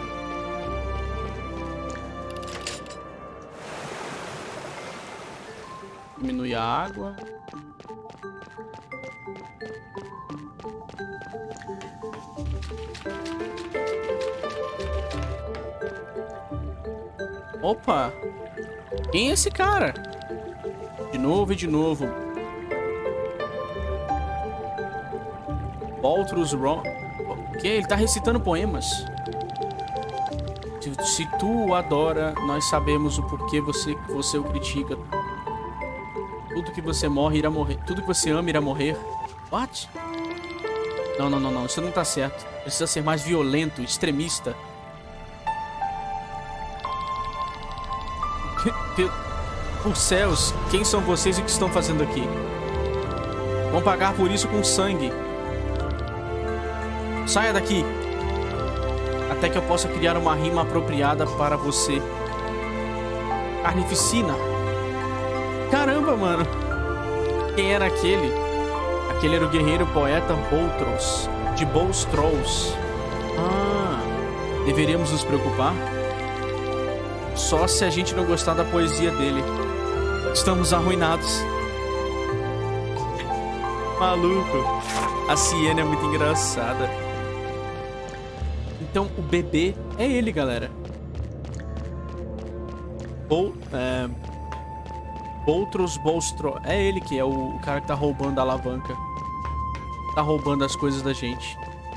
Diminui a água. Opa! Quem é esse cara? De novo e de novo. Boltrus Ron. O que? Ele tá recitando poemas. Se tu o adora, nós sabemos o porquê você o critica. Tudo que você morre irá morrer. Tudo que você ama irá morrer. What? Não, não, não, não. Isso não tá certo. Precisa ser mais violento, extremista. Por céus, quem são vocês e o que estão fazendo aqui? Vão pagar por isso com sangue. Saia daqui. Até que eu possa criar uma rima apropriada para você. Carnificina. Caramba, mano. Quem era aquele? Aquele era o guerreiro poeta Boltros, de Bous Trolls. Ah, deveríamos nos preocupar? Só se a gente não gostar da poesia dele. Estamos arruinados. Maluco. A Siena é muito engraçada. Então o bebê é ele, galera. Boltros Bolstro. É ele que é o cara que tá roubando a alavanca. Tá roubando as coisas da gente.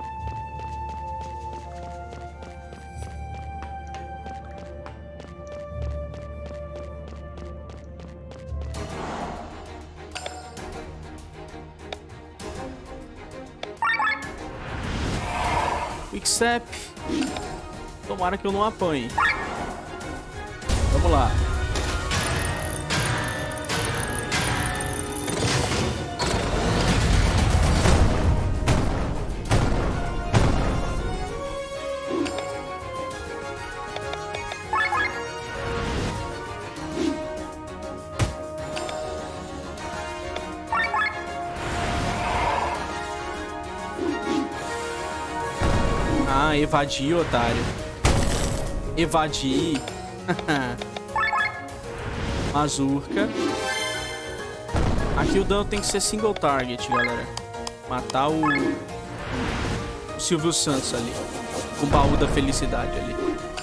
Quickstep. Tomara que eu não apanhe. Vamos lá. Ah, evadir, otário. Evadir. Mazurca. Aqui o dano tem que ser single target, galera. Matar o Silvio Santos ali. O baú da felicidade ali.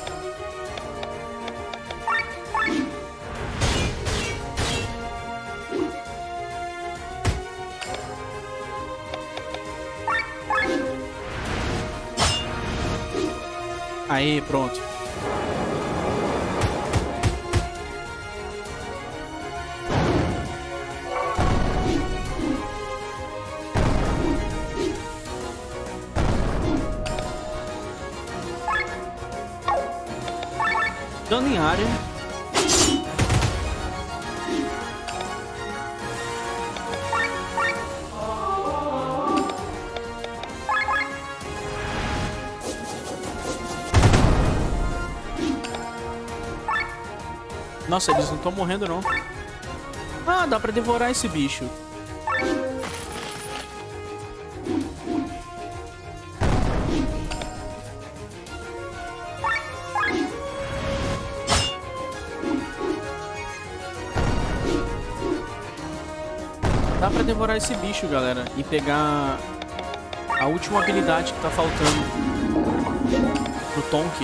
Aí, pronto. Dano em área. Nossa, eles não estão morrendo, não. Ah, dá pra devorar esse bicho. Dá pra devorar esse bicho, galera. E pegar a última habilidade que tá faltando pro Tonk.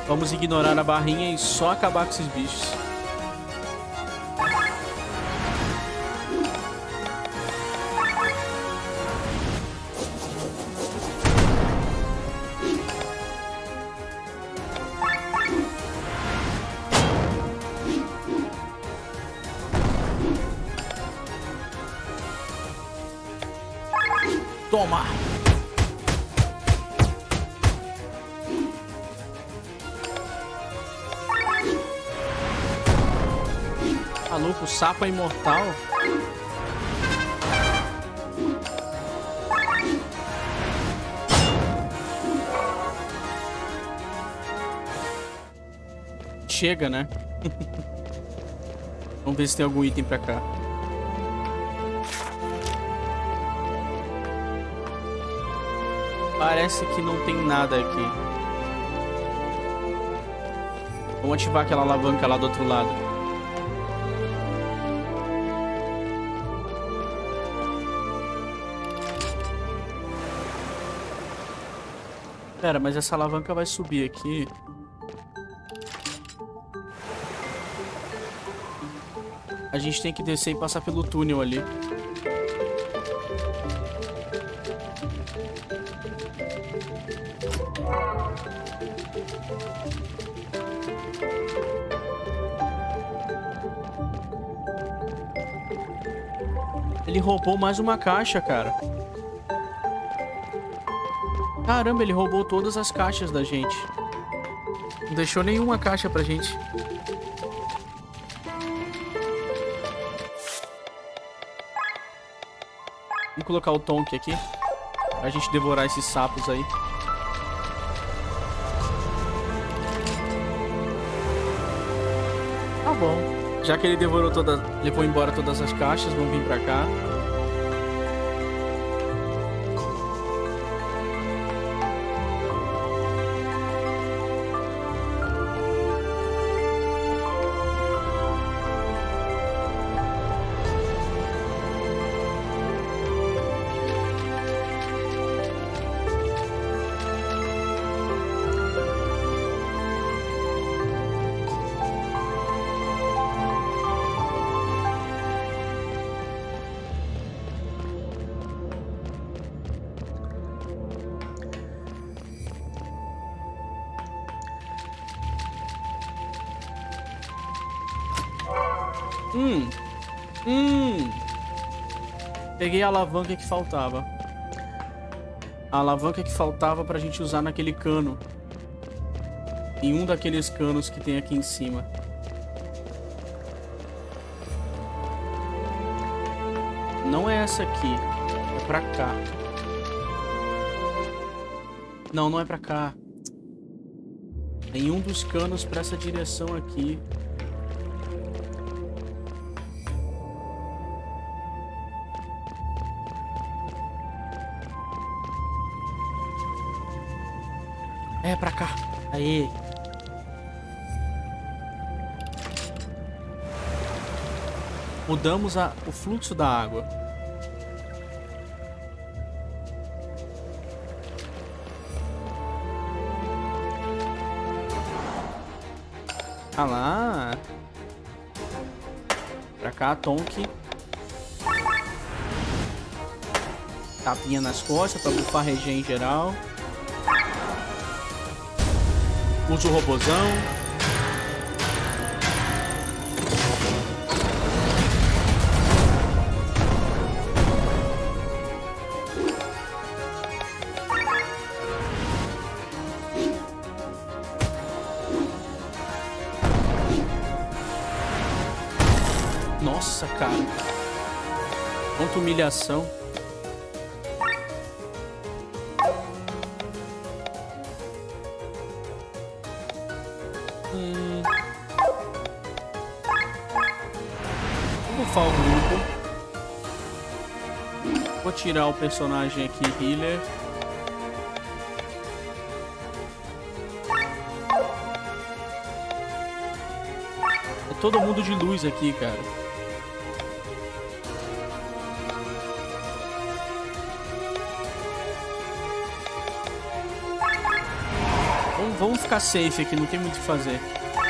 Vamos ignorar a barrinha e só acabar com esses bichos. Toma! Maluco, o sapo é imortal? Chega, né? Vamos ver se tem algum item pra cá. Parece que não tem nada aqui. Vamos ativar aquela alavanca lá do outro lado. Pera, mas essa alavanca vai subir aqui. A gente tem que descer e passar pelo túnel ali. Ele roubou mais uma caixa, cara. Caramba, ele roubou todas as caixas da gente. Não deixou nenhuma caixa pra gente. Vamos colocar o Tonk aqui. Pra gente devorar esses sapos aí. Tá bom. Já que ele devorou levou embora todas as caixas, vamos vir pra cá. Peguei a alavanca que faltava. A alavanca que faltava pra gente usar naquele cano. Em um daqueles canos que tem aqui em cima. Não é essa aqui. É pra cá. Não, não é pra cá. Em um dos canos pra essa direção aqui. É pra cá. Aí. Mudamos o fluxo da água. Ah lá. Pra cá, Tonk. Tapinha nas costas pra bufar regen geral. Usa o robozão. Nossa, cara. Quanta humilhação. Vou bufar o grupo. Vou tirar o personagem aqui, healer. É todo mundo de luz aqui, cara. Vamos Vamos ficar safe aqui, não tem muito o que fazer.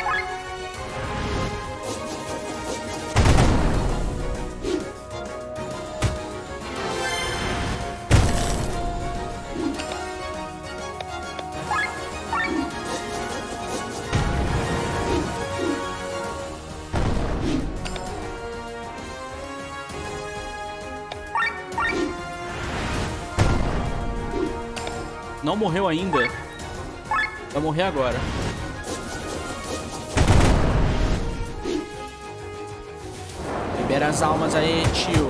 Não morreu ainda. Vai morrer agora. Libera as almas aí, tio.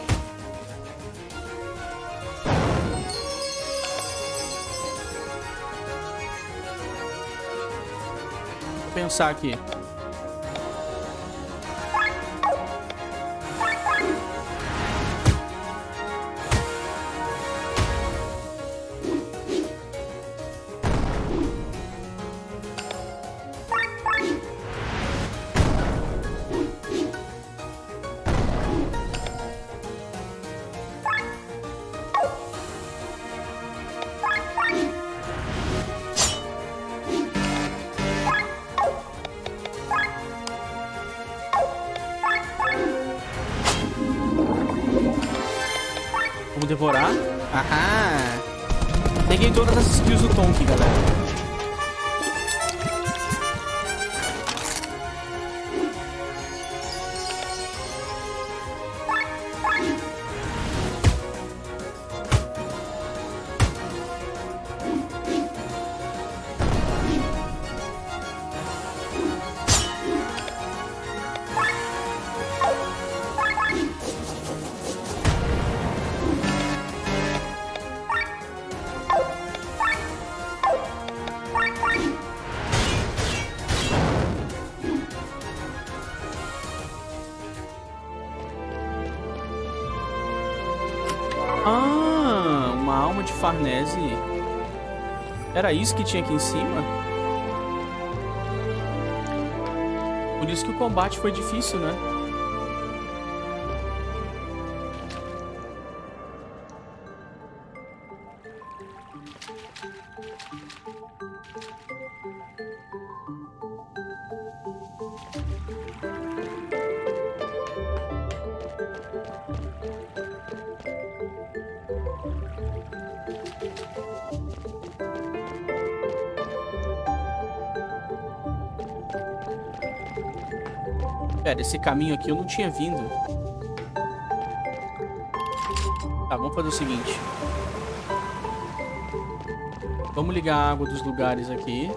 Vou pensar aqui. Vamos devorar. Aham. Peguei todas as skills do Tonk, galera. Ah, uma alma de Farnese. Era isso que tinha aqui em cima? Por isso que o combate foi difícil, né? Pera, esse caminho aqui eu não tinha vindo. Tá, vamos fazer o seguinte. Vamos ligar a água dos lugares aqui.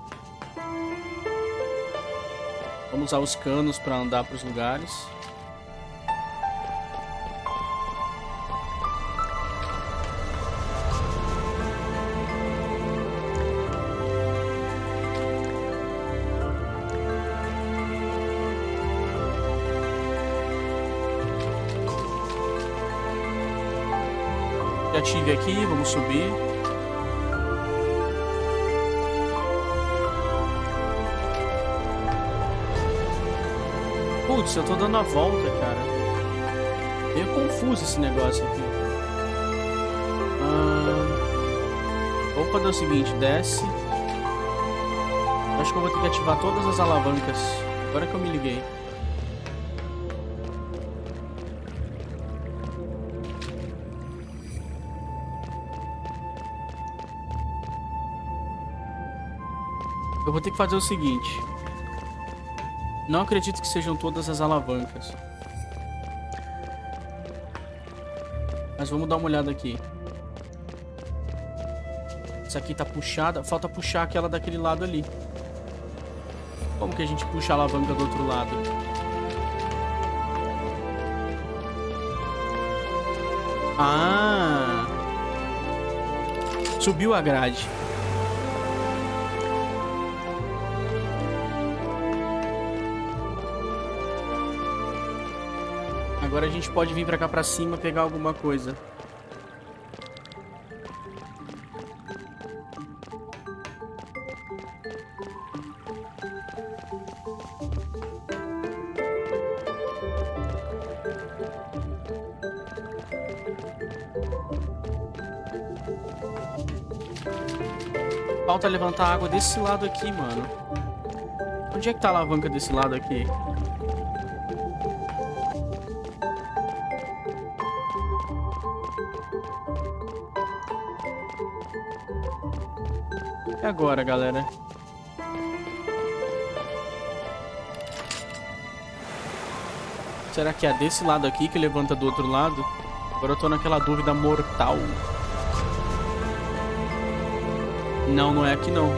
Vamos usar os canos para andar para os lugares. Já tive aqui, vamos subir. Putz, eu tô dando a volta, cara. Meio confuso esse negócio aqui. Vamos fazer o seguinte, desce. Acho que eu vou ter que ativar todas as alavancas. Agora que eu me liguei. Eu vou ter que fazer o seguinte. Não acredito que sejam todas as alavancas. Mas vamos dar uma olhada aqui. Essa aqui tá puxada. Falta puxar aquela daquele lado ali. Como que a gente puxa a alavanca do outro lado? Ah! Subiu a grade. Agora a gente pode vir pra cá pra cima pegar alguma coisa. Falta levantar a água desse lado aqui, mano. Onde é que tá a alavanca desse lado aqui? E agora, galera? Será que é desse lado aqui que levanta do outro lado? Agora eu tô naquela dúvida mortal. Não, não é aqui não.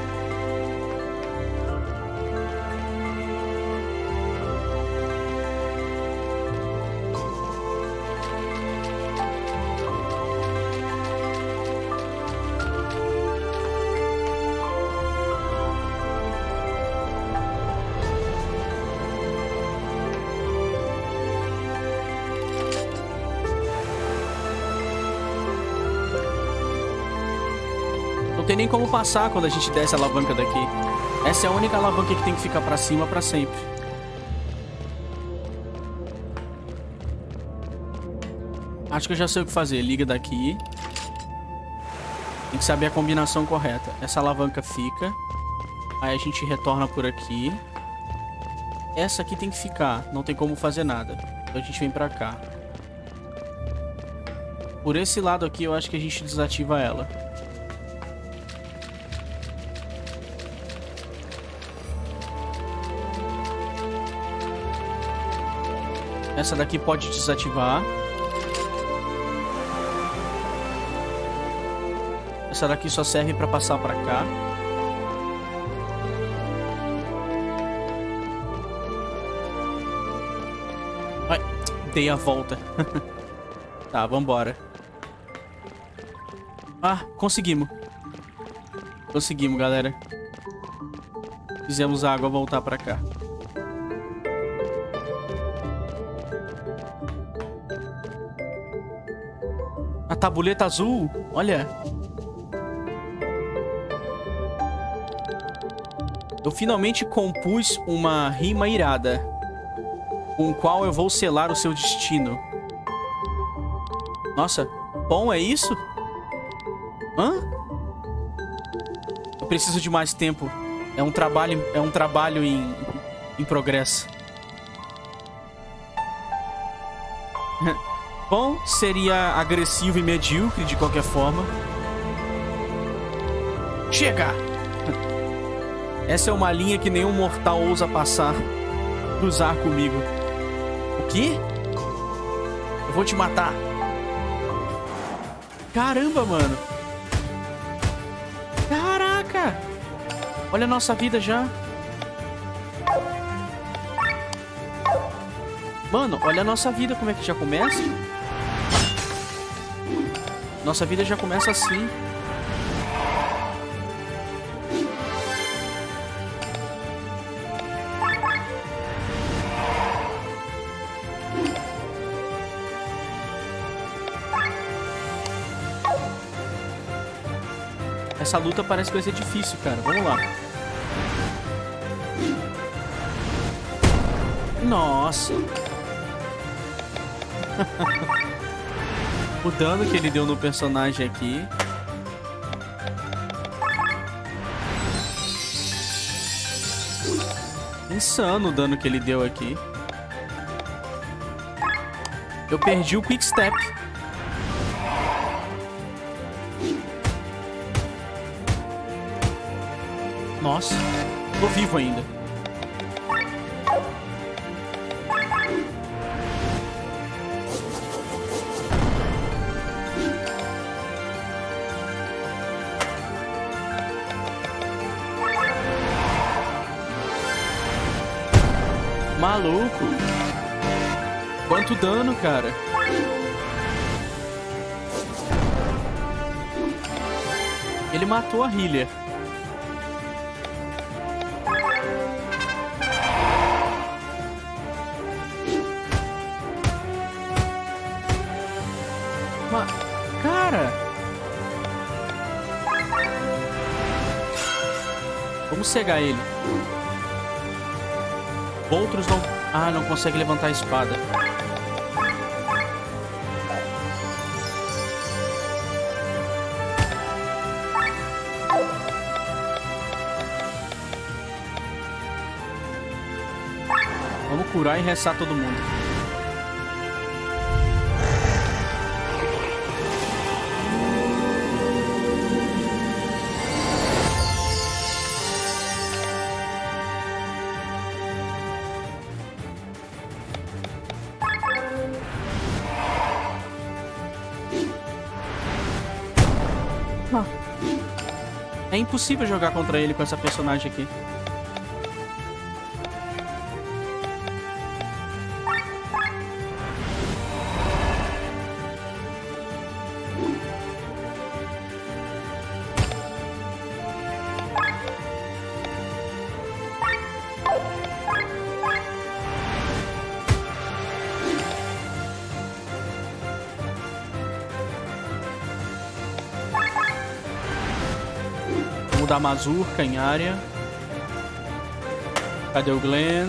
Não tem nem como passar quando a gente desce a alavanca daqui. Essa é a única alavanca que tem que ficar pra cima pra sempre. Acho que eu já sei o que fazer. Liga daqui. Tem que saber a combinação correta. Essa alavanca fica. Aí a gente retorna por aqui. Essa aqui tem que ficar. Não tem como fazer nada. Então a gente vem pra cá. Por esse lado aqui eu acho que a gente desativa ela. Essa daqui pode desativar. Essa daqui só serve pra passar pra cá. Ai, dei a volta. Tá, vambora. Ah, conseguimos. Conseguimos, galera. Fizemos a água voltar pra cá. A tabuleta azul, olha. Eu finalmente compus uma rima irada, com o qual eu vou selar o seu destino. Nossa, bom, é isso? Hã? Eu preciso de mais tempo. É um trabalho em progresso. Bom, seria agressivo e medíocre de qualquer forma. Chega! Essa é uma linha que nenhum mortal ousa passar, cruzar comigo. O quê? Eu vou te matar. Caramba, mano. Caraca! Olha a nossa vida já. Mano, olha a nossa vida como é que já começa. Nossa vida já começa assim. Essa luta parece que vai ser difícil, cara. Vamos lá. Nossa. O dano que ele deu no personagem aqui. Insano o dano que ele deu aqui. Eu perdi o Quick Step. Nossa, tô vivo ainda. Maluco. Quanto dano, cara. Ele matou a healer. Cara. Vamos cegar ele. Outros não... Ah, não consegue levantar a espada. Vamos curar e restar todo mundo. É impossível jogar contra ele com essa personagem aqui. Da Mazurka em área. Cadê o Glenn?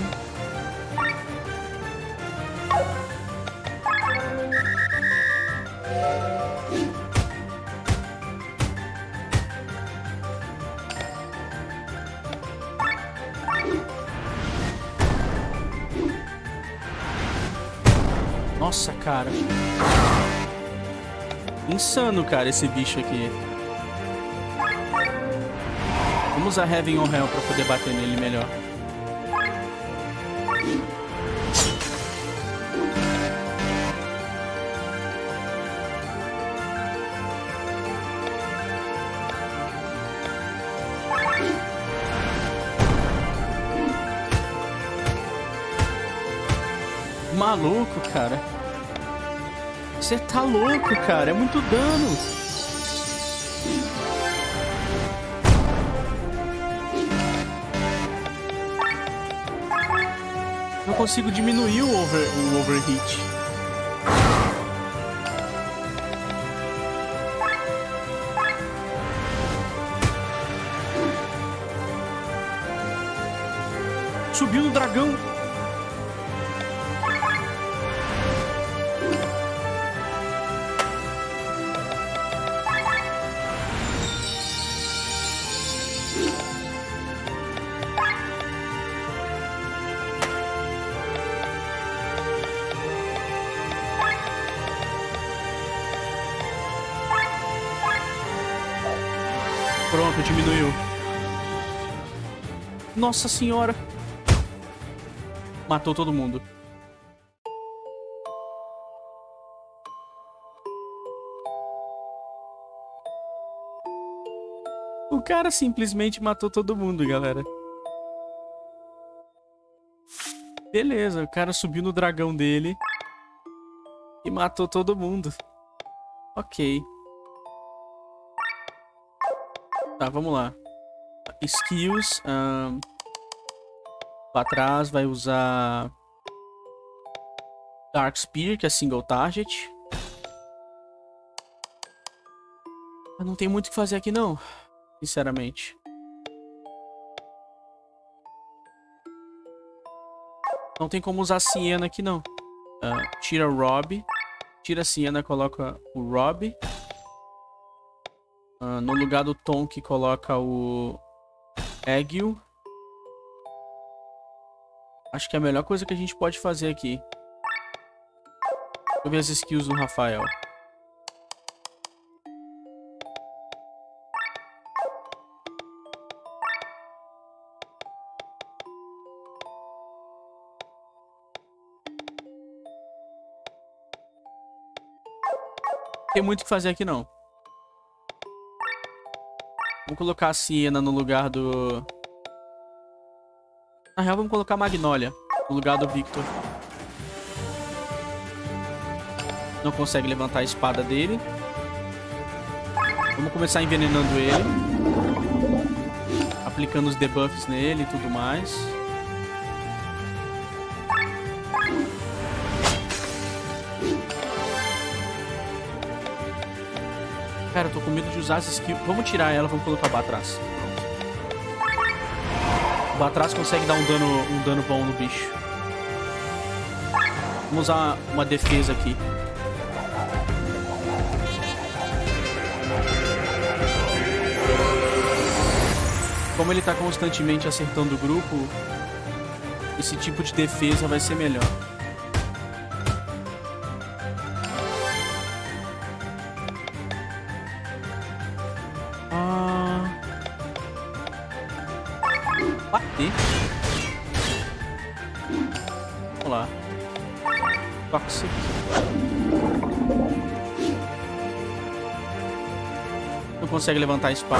Nossa, cara. Insano, cara, esse bicho aqui. Vamos usar Heaven or Hell pra poder bater nele melhor. Maluco, cara. Você tá louco, cara. É muito dano. Não consigo diminuir o overheat. Subiu no dragão. Pronto, diminuiu. Nossa senhora. Matou todo mundo. O cara simplesmente matou todo mundo, galera. Beleza, o cara subiu no dragão dele e matou todo mundo. Ok. Tá, vamos lá. Skills. Pra trás vai usar Dark Spear, que é single target. Não tem muito o que fazer aqui não, sinceramente. Não tem como usar Siena aqui não. Tira o Rob. Tira a Siena, coloca o Rob. No lugar do Tonk, coloca o Egil. Acho que é a melhor coisa que a gente pode fazer aqui. Deixa eu ver as skills do Rafael. Não tem muito o que fazer aqui não. Vamos colocar a Siena no lugar do... Na real, vamos colocar a Magnolia no lugar do Victor. Não consegue levantar a espada dele. Vamos começar envenenando ele. Aplicando os debuffs nele e tudo mais. Cara, eu tô com medo de usar as skills. Vamos tirar ela, vamos colocar o Batraz. O Batraz consegue dar um dano bom no bicho. Vamos usar uma defesa aqui. Como ele tá constantemente acertando o grupo, esse tipo de defesa vai ser melhor. Bater. Vamos lá. Toxic. Não consegue levantar a espada.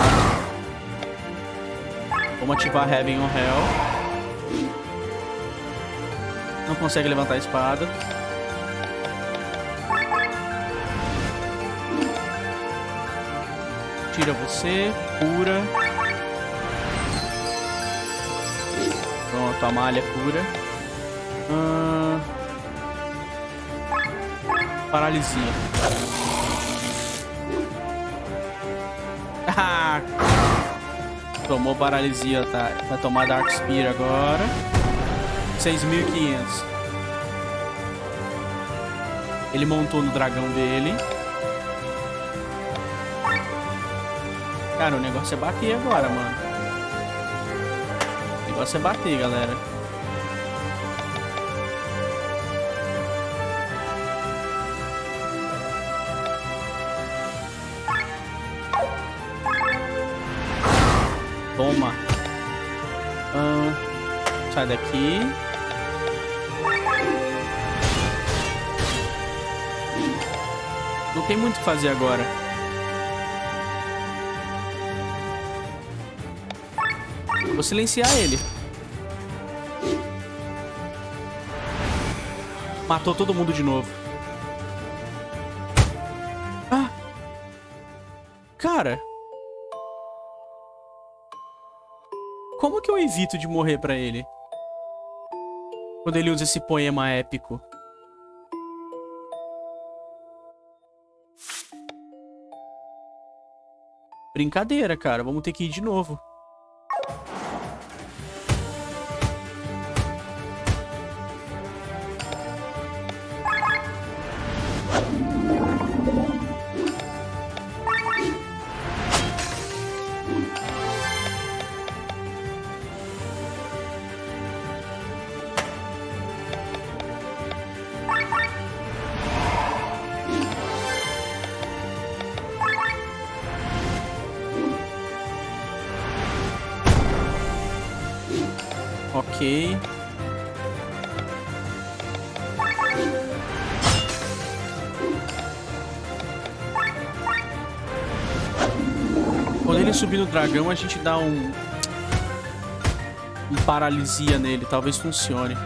Vamos ativar Heaven on Hell. Não consegue levantar a espada. Tira você. Cura. Pronto, a malha cura. Paralisia. Ah! Tomou paralisia, tá? Vai tomar Dark Spear agora. 6.500. Ele montou no dragão dele. Cara, o negócio é bater agora, mano. O negócio é bater, galera. Toma. Sai daqui. Não tem muito o que fazer agora. Vou silenciar ele. Matou todo mundo de novo. Ah! Cara! Como que eu evito de morrer pra ele? Quando ele usa esse poema épico. Brincadeira, cara. Vamos ter que ir de novo. Ok. Quando ele subir no dragão, a gente dá um paralisia nele. Talvez funcione.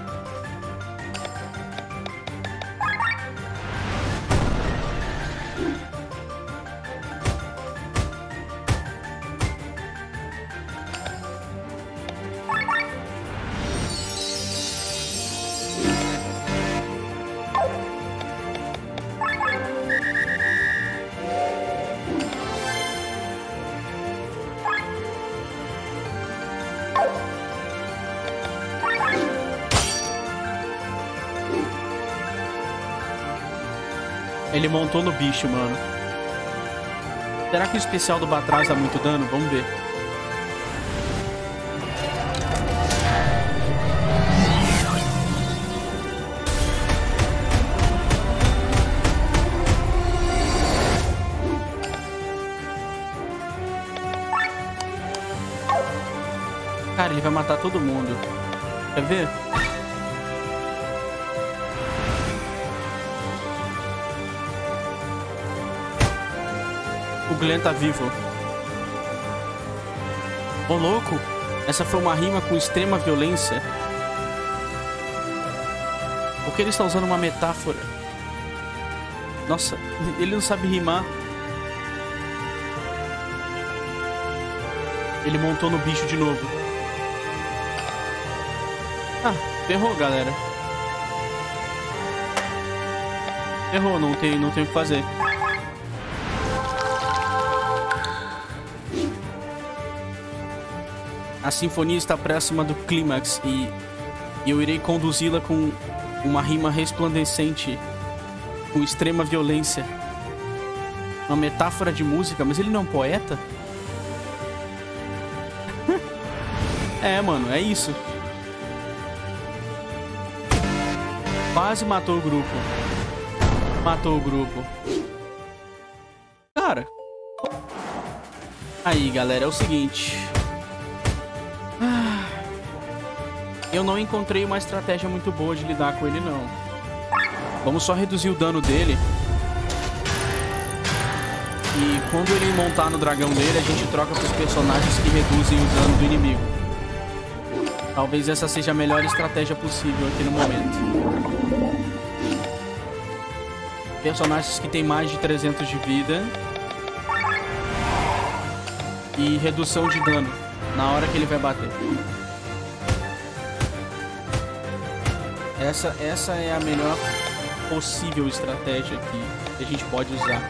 Ele montou no bicho, mano. Será que o especial do Batrash dá muito dano? Vamos ver. Cara, ele vai matar todo mundo. Quer ver? O Glenn tá vivo. Ô, louco! Essa foi uma rima com extrema violência. Porque ele está usando uma metáfora. Nossa, ele não sabe rimar. Ele montou no bicho de novo. Ah, ferrou, galera. Ferrou, não tem o que fazer. A sinfonia está próxima do clímax e eu irei conduzi-la com uma rima resplandecente, com extrema violência. Uma metáfora de música, mas ele não é um poeta? É, mano, é isso. Quase matou o grupo. Matou o grupo. Cara. Aí, galera, é o seguinte. Eu não encontrei uma estratégia muito boa de lidar com ele, não. Vamos só reduzir o dano dele. E quando ele montar no dragão dele, a gente troca para os personagens que reduzem o dano do inimigo. Talvez essa seja a melhor estratégia possível aqui no momento. Personagens que tem mais de 300 de vida. E redução de dano na hora que ele vai bater. Essa é a melhor possível estratégia que a gente pode usar.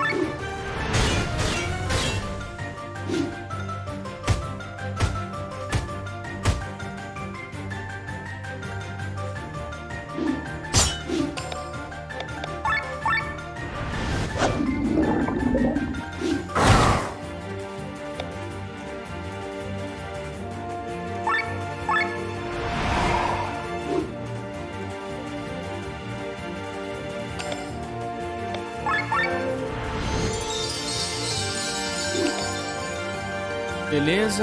Beleza.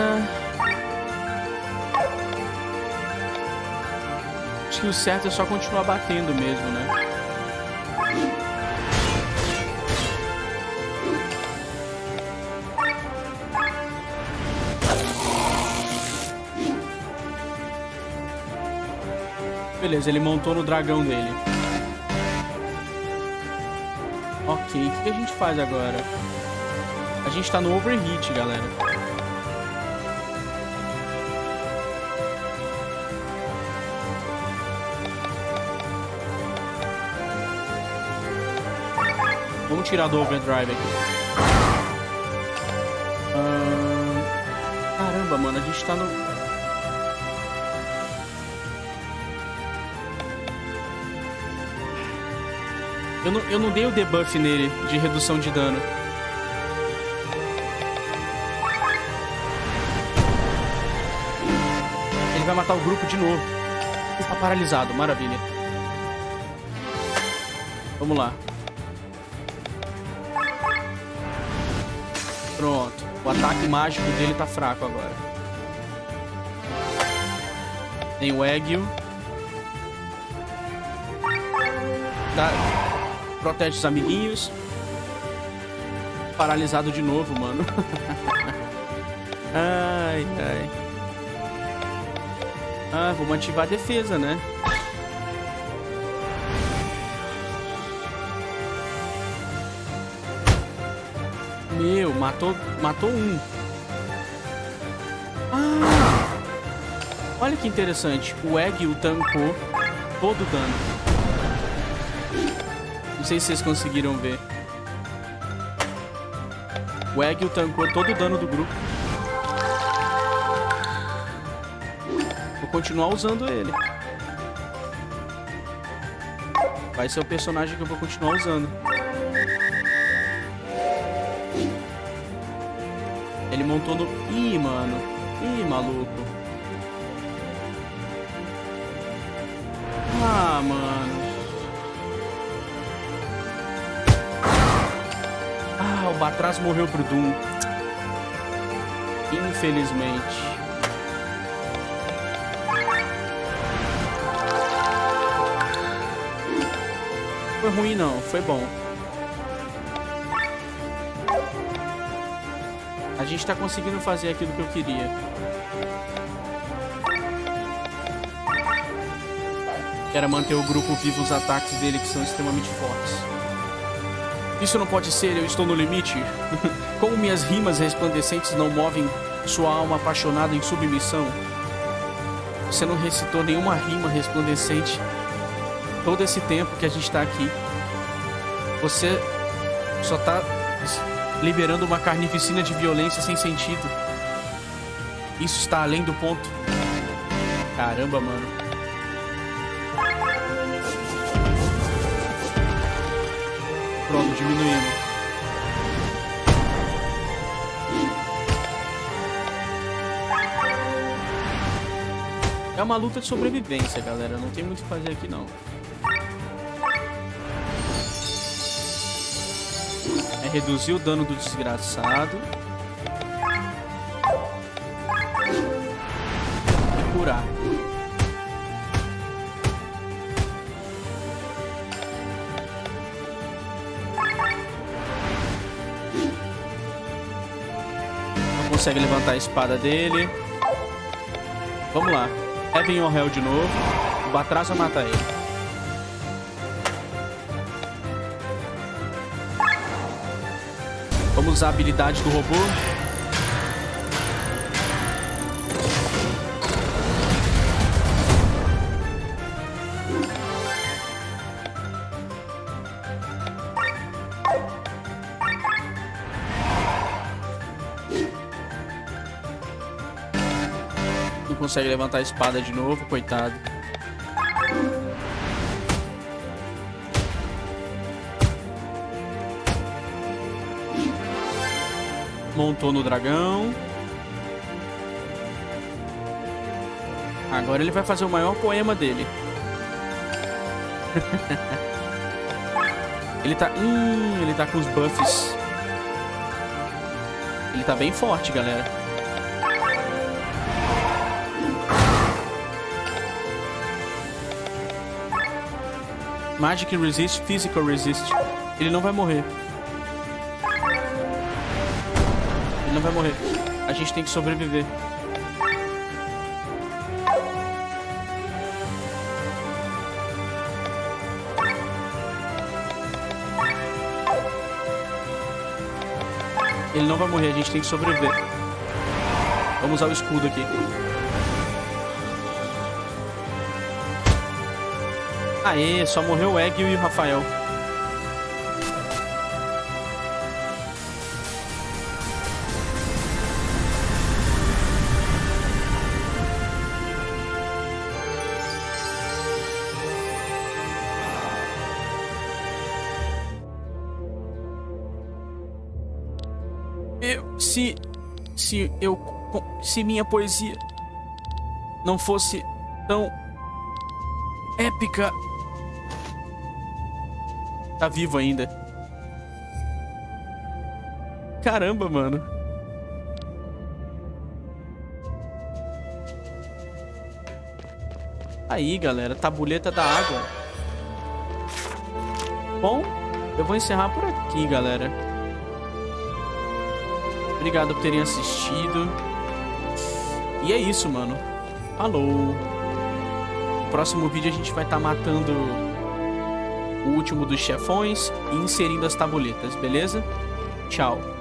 Acho que o certo é só continuar batendo mesmo, né? Beleza, ele montou no dragão dele. Ok, o que a gente faz agora? A gente tá no overheat, galera. Vamos tirar do overdrive aqui. Caramba, mano, a gente tá no... Eu não dei o debuff nele de redução de dano. Ele vai matar o grupo de novo. Ele está paralisado, maravilha. Vamos lá. Pronto. O ataque mágico dele tá fraco agora. Tem o Egil. Protege os amiguinhos. Paralisado de novo, mano. Ai, ai. Ah, vamos ativar a defesa, né? Meu, matou um. Ah! Olha que interessante. O Egil tancou todo o dano. Não sei se vocês conseguiram ver. O Egil tancou todo o dano do grupo. Vou continuar usando ele. Vai ser o personagem que eu vou continuar usando. Ele montou no... Ih, mano. Ih, maluco. Ah, mano. Ah, o Batrash morreu pro Doom. Infelizmente. Foi ruim não, foi bom. A gente tá conseguindo fazer aquilo que eu queria. Que era manter o grupo vivo os ataques dele, que são extremamente fortes. Isso não pode ser, eu estou no limite. Como minhas rimas resplandecentes não movem sua alma apaixonada em submissão. Você não recitou nenhuma rima resplandecente todo esse tempo que a gente tá aqui. Você só tá liberando uma carnificina de violência sem sentido. Isso está além do ponto. Caramba, mano. Pronto, diminuindo. É uma luta de sobrevivência, galera. Não tem muito o que fazer aqui, não. Reduzir o dano do desgraçado. E curar. Não consegue levantar a espada dele. Vamos lá. Heaven or Hell de novo. O Batrash vai matar ele. Vamos usar a habilidade do robô. Não consegue levantar a espada de novo, coitado. Montou no dragão. Agora ele vai fazer o maior poema dele. Ele tá com os buffs. Ele tá bem forte, galera. Magic Resist, Physical Resist. Ele não vai morrer. Ele não vai morrer. A gente tem que sobreviver. Ele não vai morrer, a gente tem que sobreviver. Vamos usar o escudo aqui. Aê, só morreu o Egg e o Rafael. Se minha poesia não fosse tão épica. Tá vivo ainda. Caramba, mano. Aí, galera, tabuleta da água. Bom, eu vou encerrar por aqui, galera. Obrigado por terem assistido. E é isso, mano. Falou. No próximo vídeo a gente vai estar matando o último dos chefões e inserindo as tabuletas, beleza? Tchau.